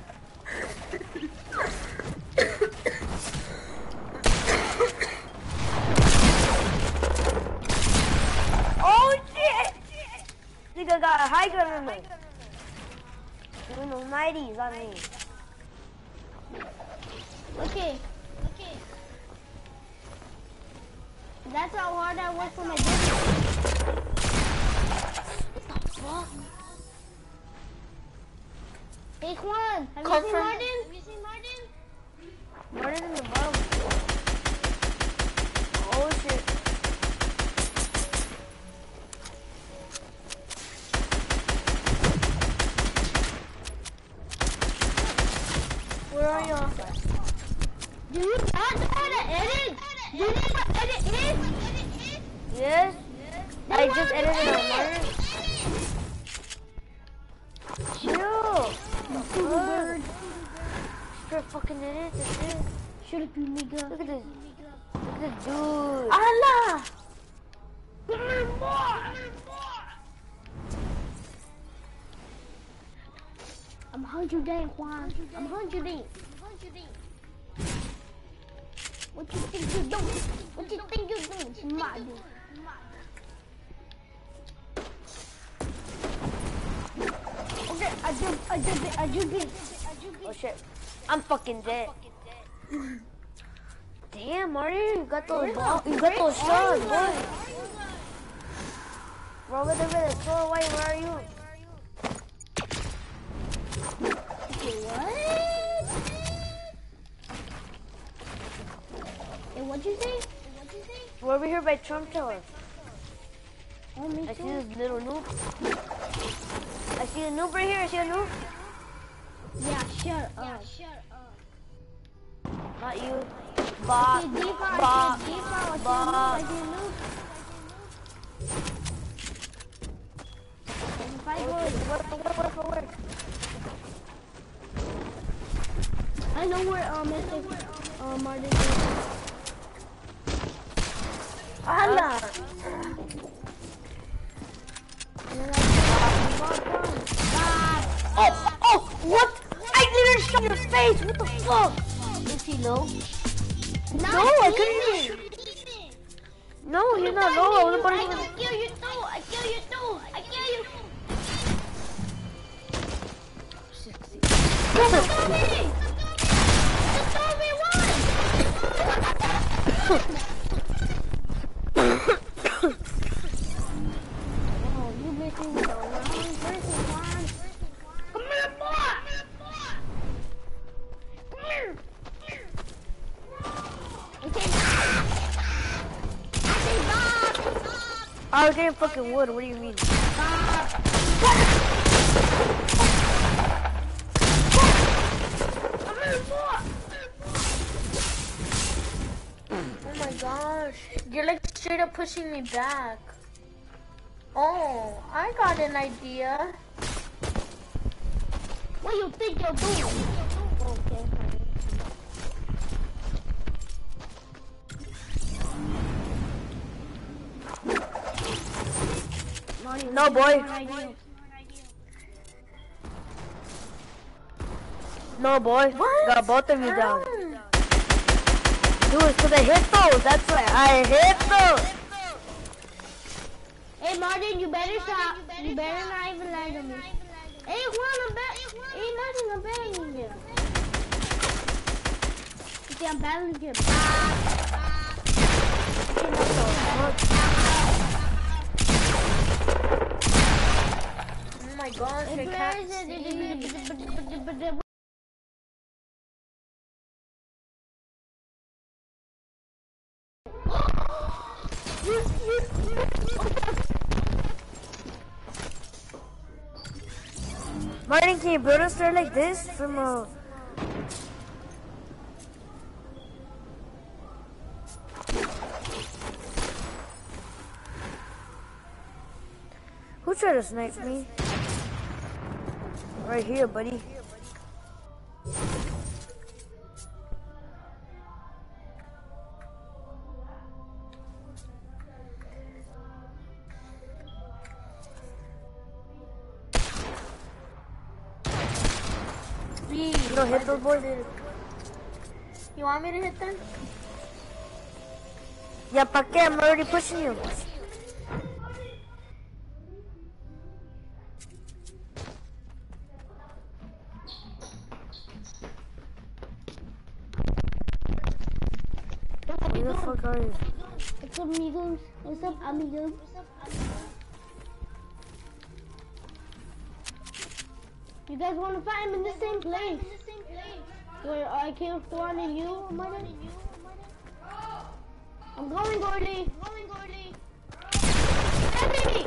Oh shit! Nigga got a high gun on me. Doing those nineties on me. Okay. Okay. That's how hard I work for my business. What the fuck? Hey Juan, have Come you seen from- Martin? Have you seen Martin? Martin in the bottom. Oh shit. Where are y'all? Do you not know how to edit? Do you know how to edit it? Yes? I just edited on Martin. Chill. Bird. Straight fucking idiot. That's it. Shut up, you nigga. Look at this. Look at this dude. Allah! I'm one hundred eight, Juan. I'm one hundred eight. What you think you're doing? What you think you're doing? Smart, dude. Okay, I just, I just, I just did. Oh shit. I'm fucking dead. Damn, Marty, you got those balls. You got those shots, boy. Bro, over there, over there. Throw away. Where are you? Okay, what? Hey, what'd you say? What'd you say? We're over here by Trump Tower. Oh, me I see too. this little noob. I see a noob right here. I see a noob. Yeah, shut up. Yeah, shut up. Not you. Ba. Okay, deep out, Ba. okay, deep out. Ba. I see a noob. If I go, Where, where, where, where, where? I know where um Mister Uh, Martin is. Allah! Oh, oh, what? I didn't shot your face. What the fuck? Is he low? No, I couldn't. No, he's not low. I was about I to. can kill you too. I kill you too. I kill you. I was getting fucking wood, what do you mean? Oh my gosh. You're like straight up pushing me back. Oh, I got an idea. What do you think you're doing? Okay. No, boy. No, boy. What? Got both of you down. Ow. Dude, it's because I hit those. That's why I hit those. Hey Martin, you better stop. You better not even lie to me. Hey Juan, I'm back. Hey Martin, I'm battling you. Okay, I'm battling you. Oh my gosh, I can't see. Martin, can you build a stair like this from a... Who tried to snipe me? Right here, buddy. You don't hit those boys? You want me to hit them? Yeah, pa' qué? I'm already pushing you. Where the fuck are you? What's up, amigos? What's up, amigos? You guys want to fight? I'm in the same place. Where I killed Juan and you, Martin? I'm going, Gordy. I'm going, Gordy. Hey, baby!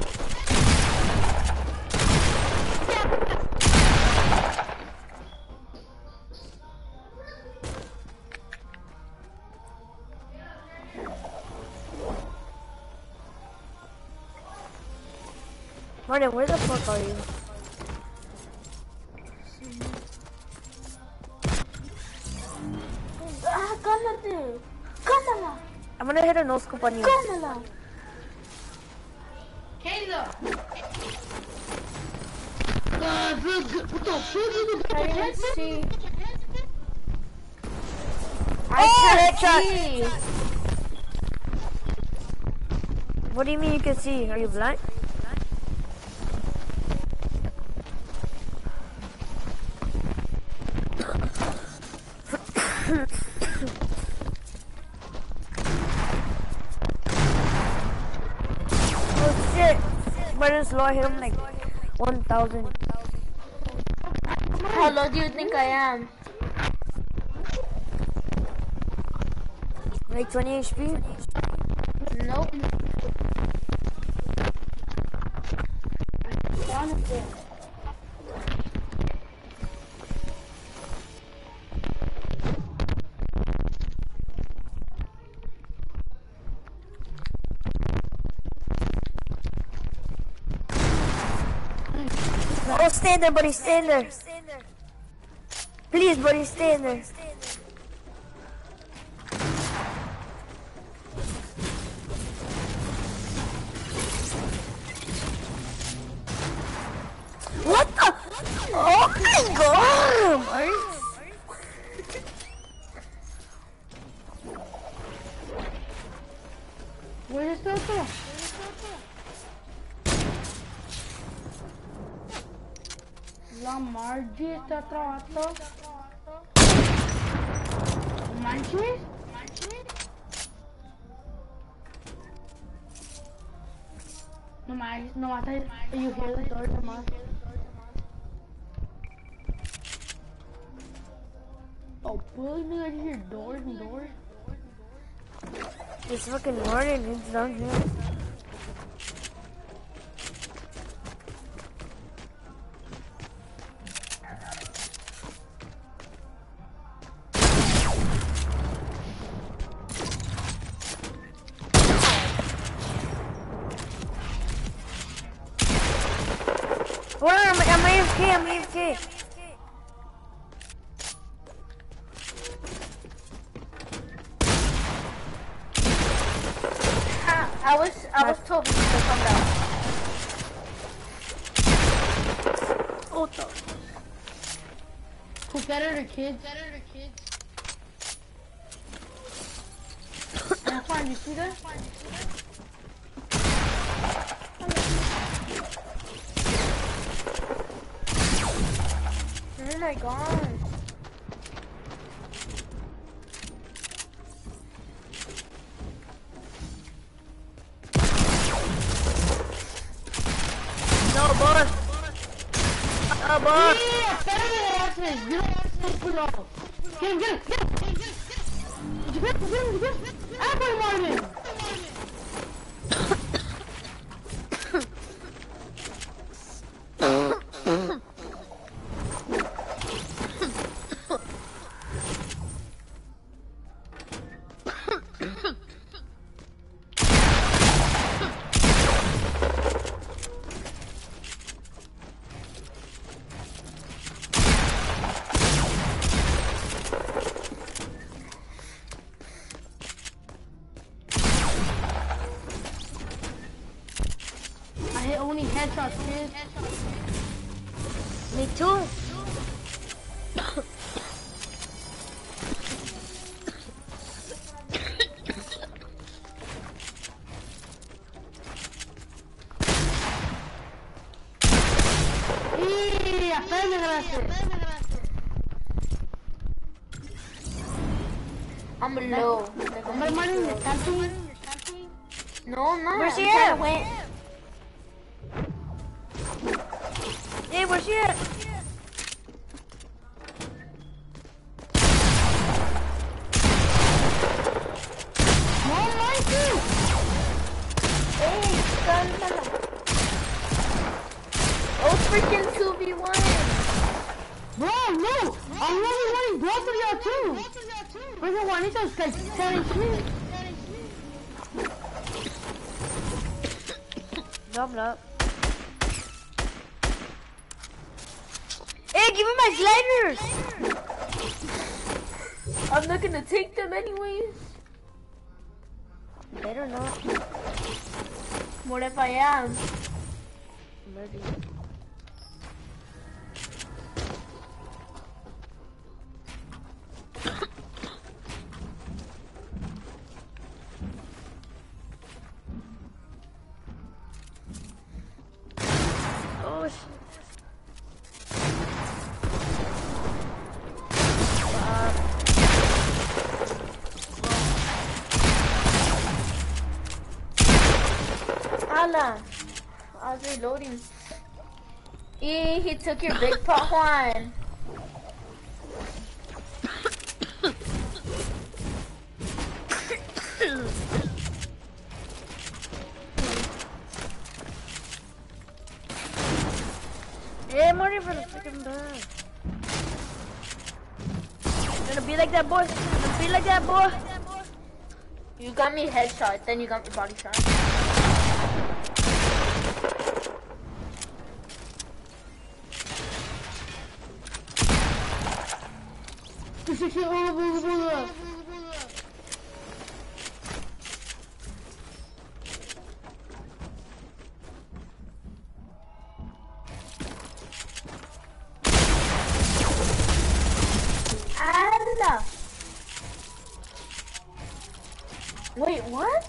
Martin, where the fuck are you? Ah, cálmate. Cámala. I'm gonna hit a no scope on you. Cámala. Kayla! I can't see. I I can't see. What do you mean you can see? Are you blind? Oh shit! But this law hit him like one thousand. How low do you think I am? Like twenty H P? Nope. Oh, stay in there, buddy, stay in there. Please, buddy, stay in there. What the? Oh my god! Are you... Where's the circle? La Margie está trabajando. ¿Manches? No más, no más, you hear the door, no más. Oh, really, nigga, I just hear doors and doors. It's fucking morning, it's down here. Hold on, I'm, I'm A F K, I'm A F K. I was I was told to come down. Oh, the. Who better the kids? That's fine, you see that? Where did I gone? No, boss. Oh, boss. Yeah, better than Aspen. You don't have to put off. Get him, get him, get him. Get him, get him, get him. Apple Marvin. I hit only headshots, kid. Me too. Yeah, espérame, gracias. I'm low. Hombre, Marvin, ¿me estás haciendo? No, I'm not. Where's she I'm trying at? to win. Hey, where's she at? No, Mikey. Hey, son. Oh, freaking two v one. Bro, no. I'm only running both of y'all too. Freaking Juanito's like telling me. Drop it up. Hey, give me my sliders! I'm not gonna take them anyways. Better not. What if I am? Maybe. Oh shit. Ala, I was reloading. E, he took your big pot, Juan. Yeah, I'm ready for the freaking bag. Gonna be like that, boy. Gonna be like that, boy. You got me headshot, then you got me body shot. Ala. Wait, what?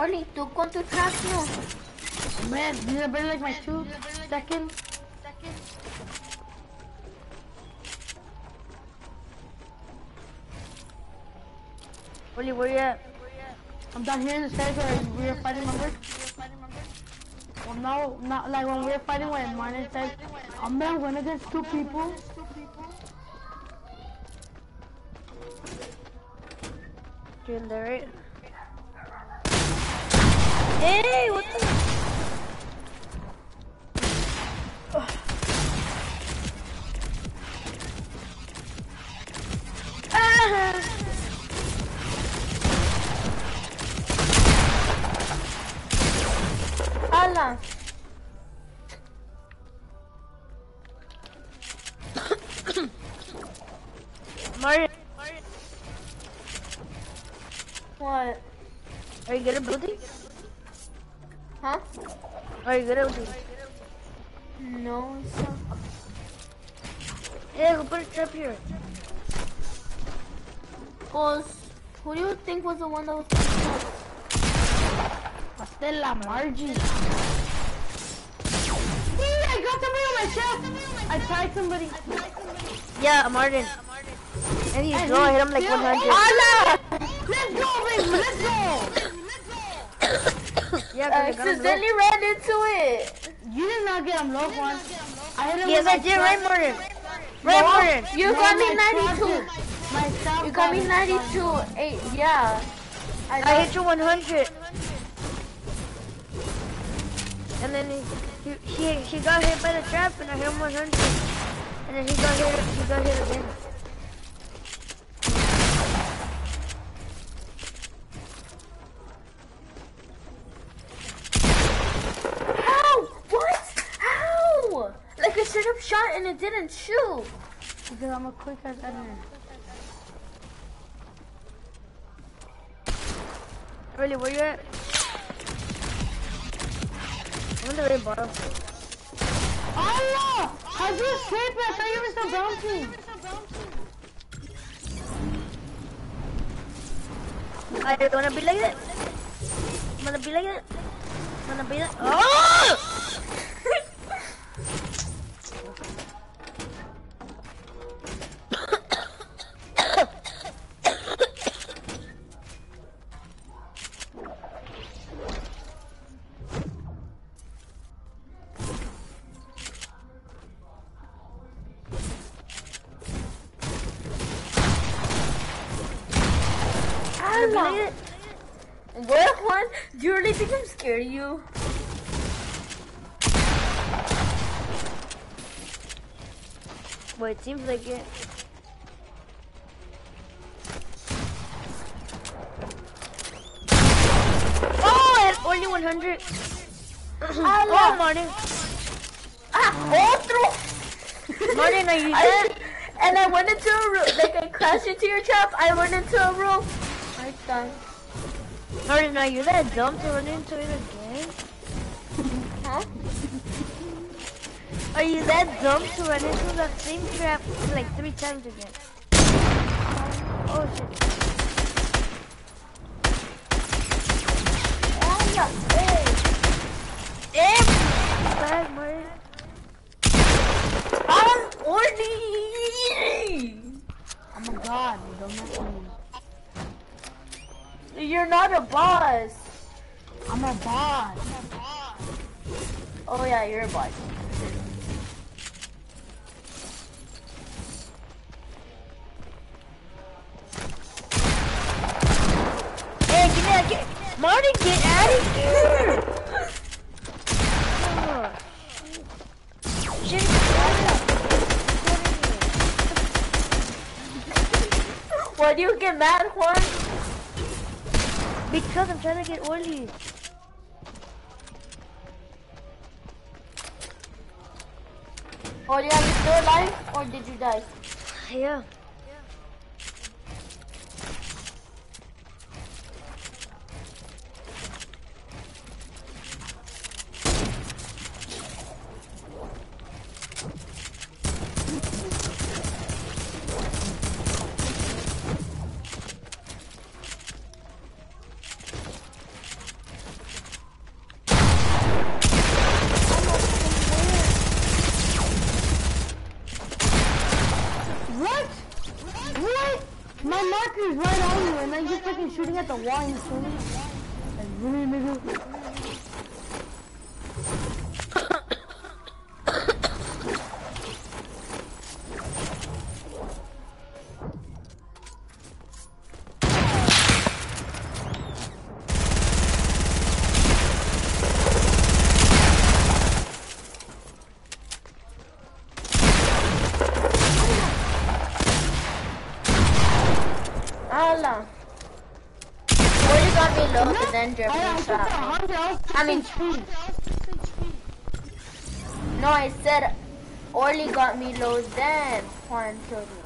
Oli, tú con tu trap, no. Man, these are barely like my two seconds. Oli, where you at? I'm down here in the stairs where we were fighting, remember? Well, no, not like when we were fighting when Martin said, I'm gonna win against two people. You in there, right? Hey, what the? Ah! Ala. Martin, What? are you good at building? Huh? Are you good at building? No, it's not. Hey, who put a trap here? Cause, who do you think was the one that was Stella Margie. See, I got somebody on my chest. I tried somebody. Yeah, Martin. And he's And low, I he's hit him like still- one hundred. Allah! Let's go, baby, let's go! Yeah, I cause I got him low. accidentally ran into it. You did not get him low one. I hit him Yes, with I my did, truck. right, Martin? Right, Martin? You No, got me my truck ninety-two. did. My stop You got me it. ninety-two. Eight, yeah. I, I got, hit you one hundred. And then he, he, he, he got hit by the trap and I hit him one hundred. And then he got hit, he got hit again. How? What? How? Like I straight up shot and it didn't shoot. Because I'm a quick ass editor. Really, where you at? I'm on the very bottom. Allah! How'd you escape? I thought you were still bouncing. I wanna be like that. Wanna be like that. Wanna be like. Oh! Allah. What, Juan? Do you really think I'm scared of you? Well, it seems like it. Oh, it's only one hundred. Oh, Martin. Ah, otro! Martin, are you I, dead? and I went into a room, like I crashed into your trap, I went into a room. I died. Martin, are you that dumb to run into it again? Huh? Are you that dumb to run into that same trap like three times again? Oh shit. Oh, yeah. Hey. Eh, bad, Martin. I'm Orny! I'm a god, you don't know me. You're not a boss. I'm a boss. Oh yeah, you're a boss. Hey, give me that kid. Martin, get out of here! Oh, shit. Why do you get mad, Juan? Because I'm trying to get oily. Oh yeah, you still alive? Or did you die? Yeah. is right on you, and then you're fucking shooting at the wall and you're shooting. Like, really, nigga? Allah. Well, you got me low, but then Germany shot me. I mean, no, I said Orly got me low, then Juan killed me.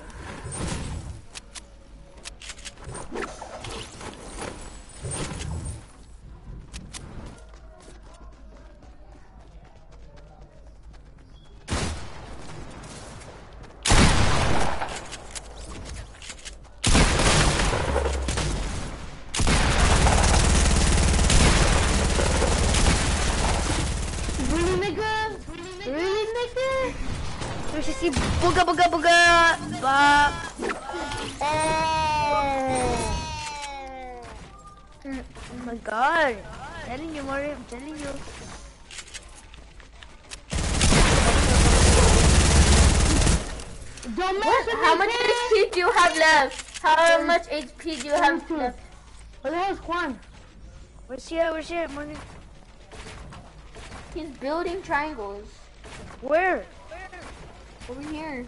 Booga booga booga ba. Oh my god. I'm telling you, Mari, I'm telling you. What? How much H P do you have left? How much H P do you have left? Where the hell is Quan? Where's he at? Where's he at, Mari? He's building triangles. Where? Over here.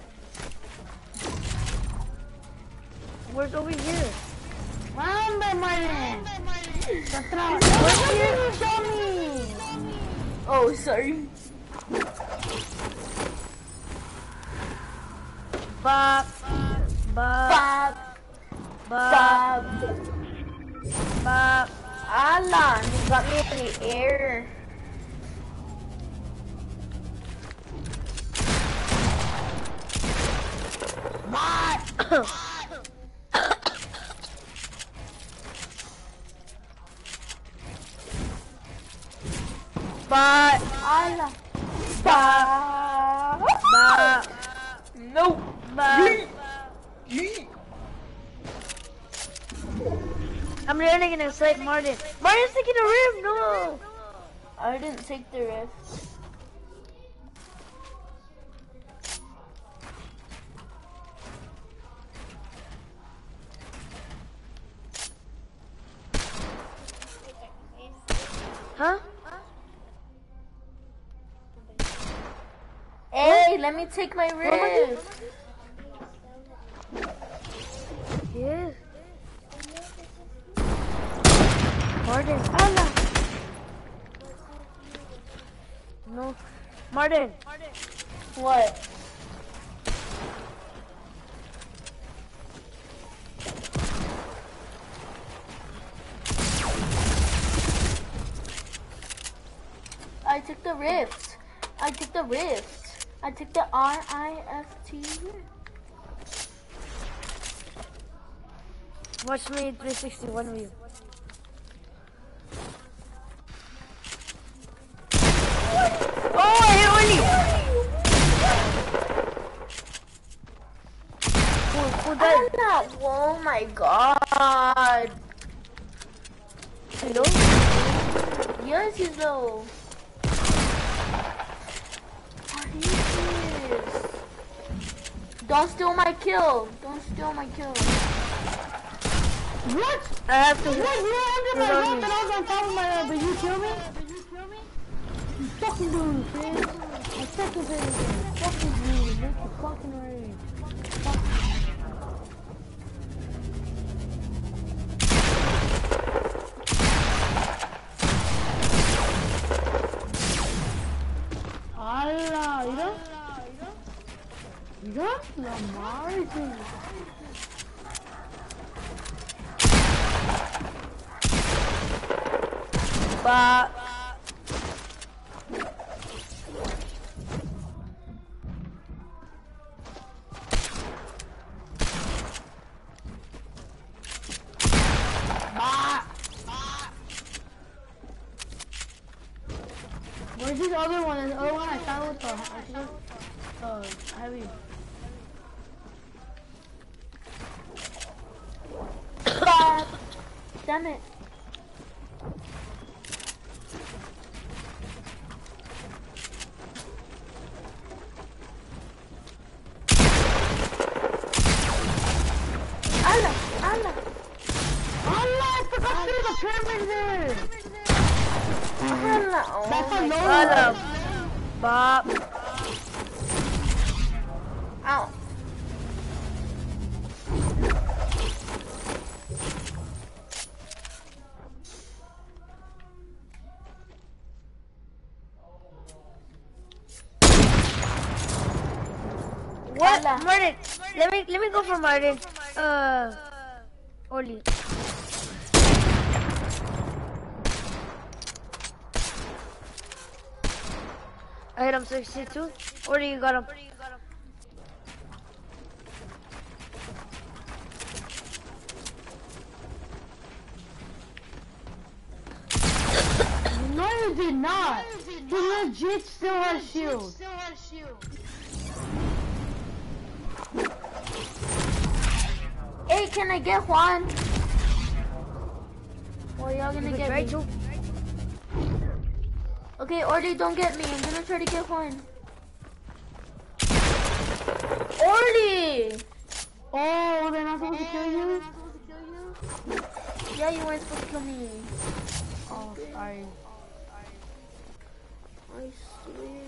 Where's over here? Mamba, Martin! Where's here? Show me! Oh, sorry. Bop. Bop. Bob. Bop. Bob. Bop. Allah, you got me in the air. What? But Allah. Bob. but No. but I'm running in a site, Martin. Martin's taking a rift, no. I didn't take the rift. Huh? Hey, let me take my rift. Yes. Martin. Allah. No. Martin. What? I took the rift. I took the rift. I took the R I F T rift. Watch me three sixty-one of you. Oh, I hit Oli! Who, who died? Allah, oh my god. Hello? Yes, he's low. What is this? Don't steal my kill. Don't steal my kill. What? I have to. What? You under my Reload rock me. and I was on top of my uh, but you kill me? You fucking do it, man. I fucking say this. Fucking do it. Make you fucking rage. Allah, you know? You know? Lamar is But where's this other one? The other one I found with the, I think it's, uh, heavy. Bob. Damn it. Allah, Allah. Allah, I forgot to do the pyramid there. Allah. Oh That's a my low God. Hold up. Bob. Ow. What? Hala. Martin. Let me let me go for Martin. Uh, Oli. I hit him sixty-two. Oli, you got him. No, you did not. He legit still has shield. Hey, can I get Juan? Or y'all gonna get me? Rachel. Okay, Orly, don't get me. I'm gonna try to get Juan. Orly! Oh, they're not supposed to kill you? Yeah, you weren't supposed to kill me. Oh, sorry. I swear.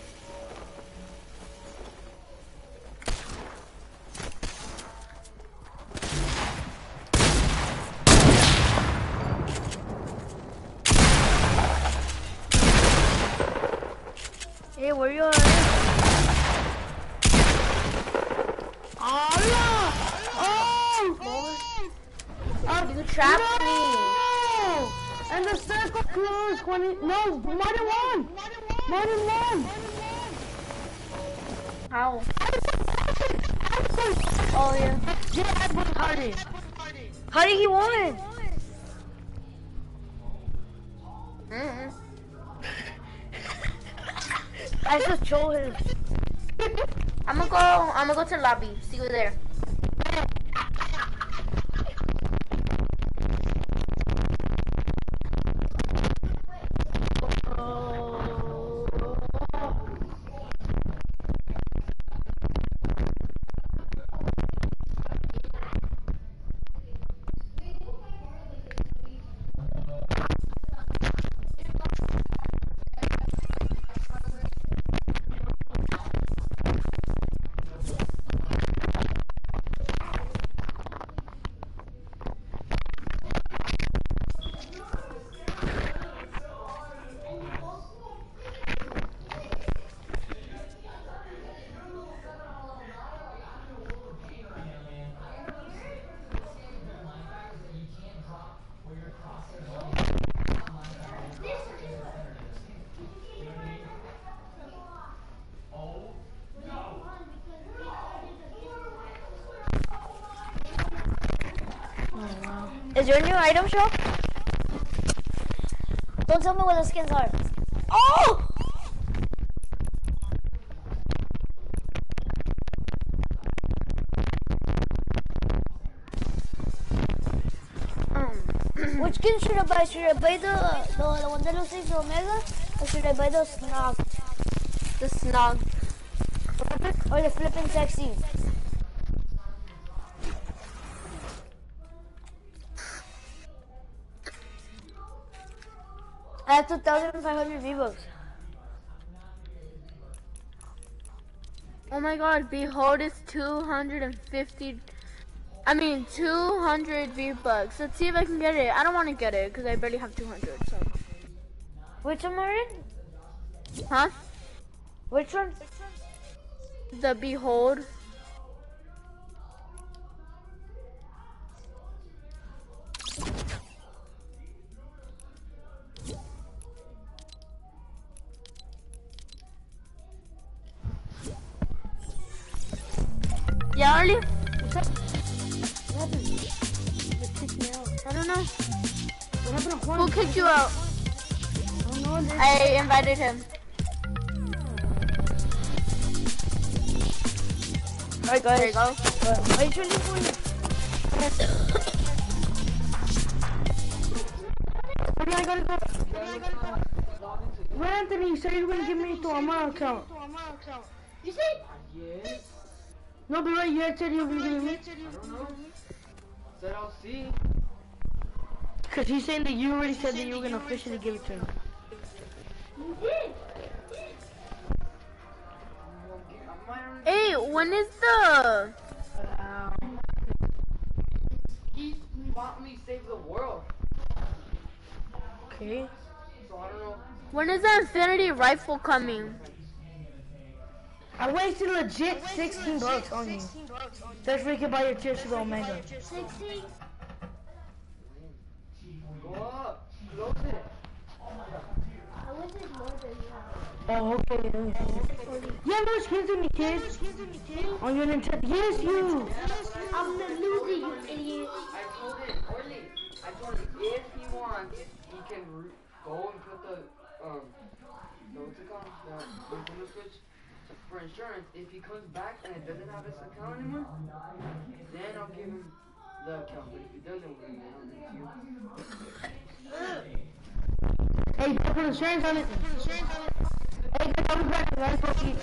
Hey, where you at? Allah! Oh! Oh, you trapped me. No! And the circle closed when it, no, more than one! More than one! How? Oh, yeah. Yeah, I was Hardy. How did he win? Mm-mm. I just troll him. I'm gonna go, I'm gonna go to the lobby. See you there. Is there a new item shop? Don't tell me what the skins are. Oh! Um, Which skin should I buy? Should I buy the the, the one that looks like the Omega? Or should I buy the Snog? the snog. Or the flippin' sexy? I have two thousand five hundred V-Bucks. Oh my god, Behold is two hundred fifty. I mean, two hundred V-Bucks. Let's see if I can get it. I don't want to get it because I barely have two hundred, so. Which one, Martin? Huh? Which one? The Behold. Yeah, Arlie? What's up? What happened? They kicked me out. I don't know. What happened to Juan? Who kicked you out? I don't know. They- I invited him. Alright guys. There you go. Uh, are you truly for Maybe I gotta go. Well, Anthony, you said you were gonna give me to my account. You see? Yes. No, but right, you had said you were gonna give me. I don't know. Said I'll see. Cause he's saying that you already said that you were gonna officially give it to him. You did. Hey, when is the... He bought me Save the World. Okay. So I don't know. When is the Infinity Rifle coming? I wasted legit sixteen bucks on you. Just so you can buy your tiers to the Omega. sixteen. Go up. Close it. I wish it more than that. Oh, okay. You have no skins in me, kids. On your Nintendo. Yes, you. I'm the loser, you idiot. I told him, Orly, I told him if he wants, he can re- go and put the, um, the, what's it called? The Nintendo Switch for insurance. If he comes back and it doesn't have his account anymore, then I'll give him the account. But if he doesn't, well, then I'll give it to you. Hey, you put insurance on it. Hey, get on the back. Let's go eat.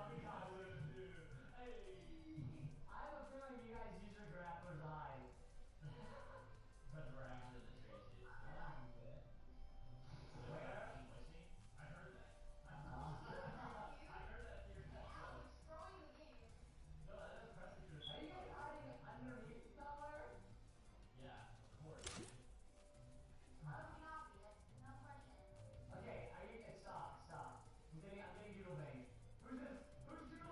Okay, I, stop, stop. I'm getting, I'm getting doodle bang. Who's this? Who's doodle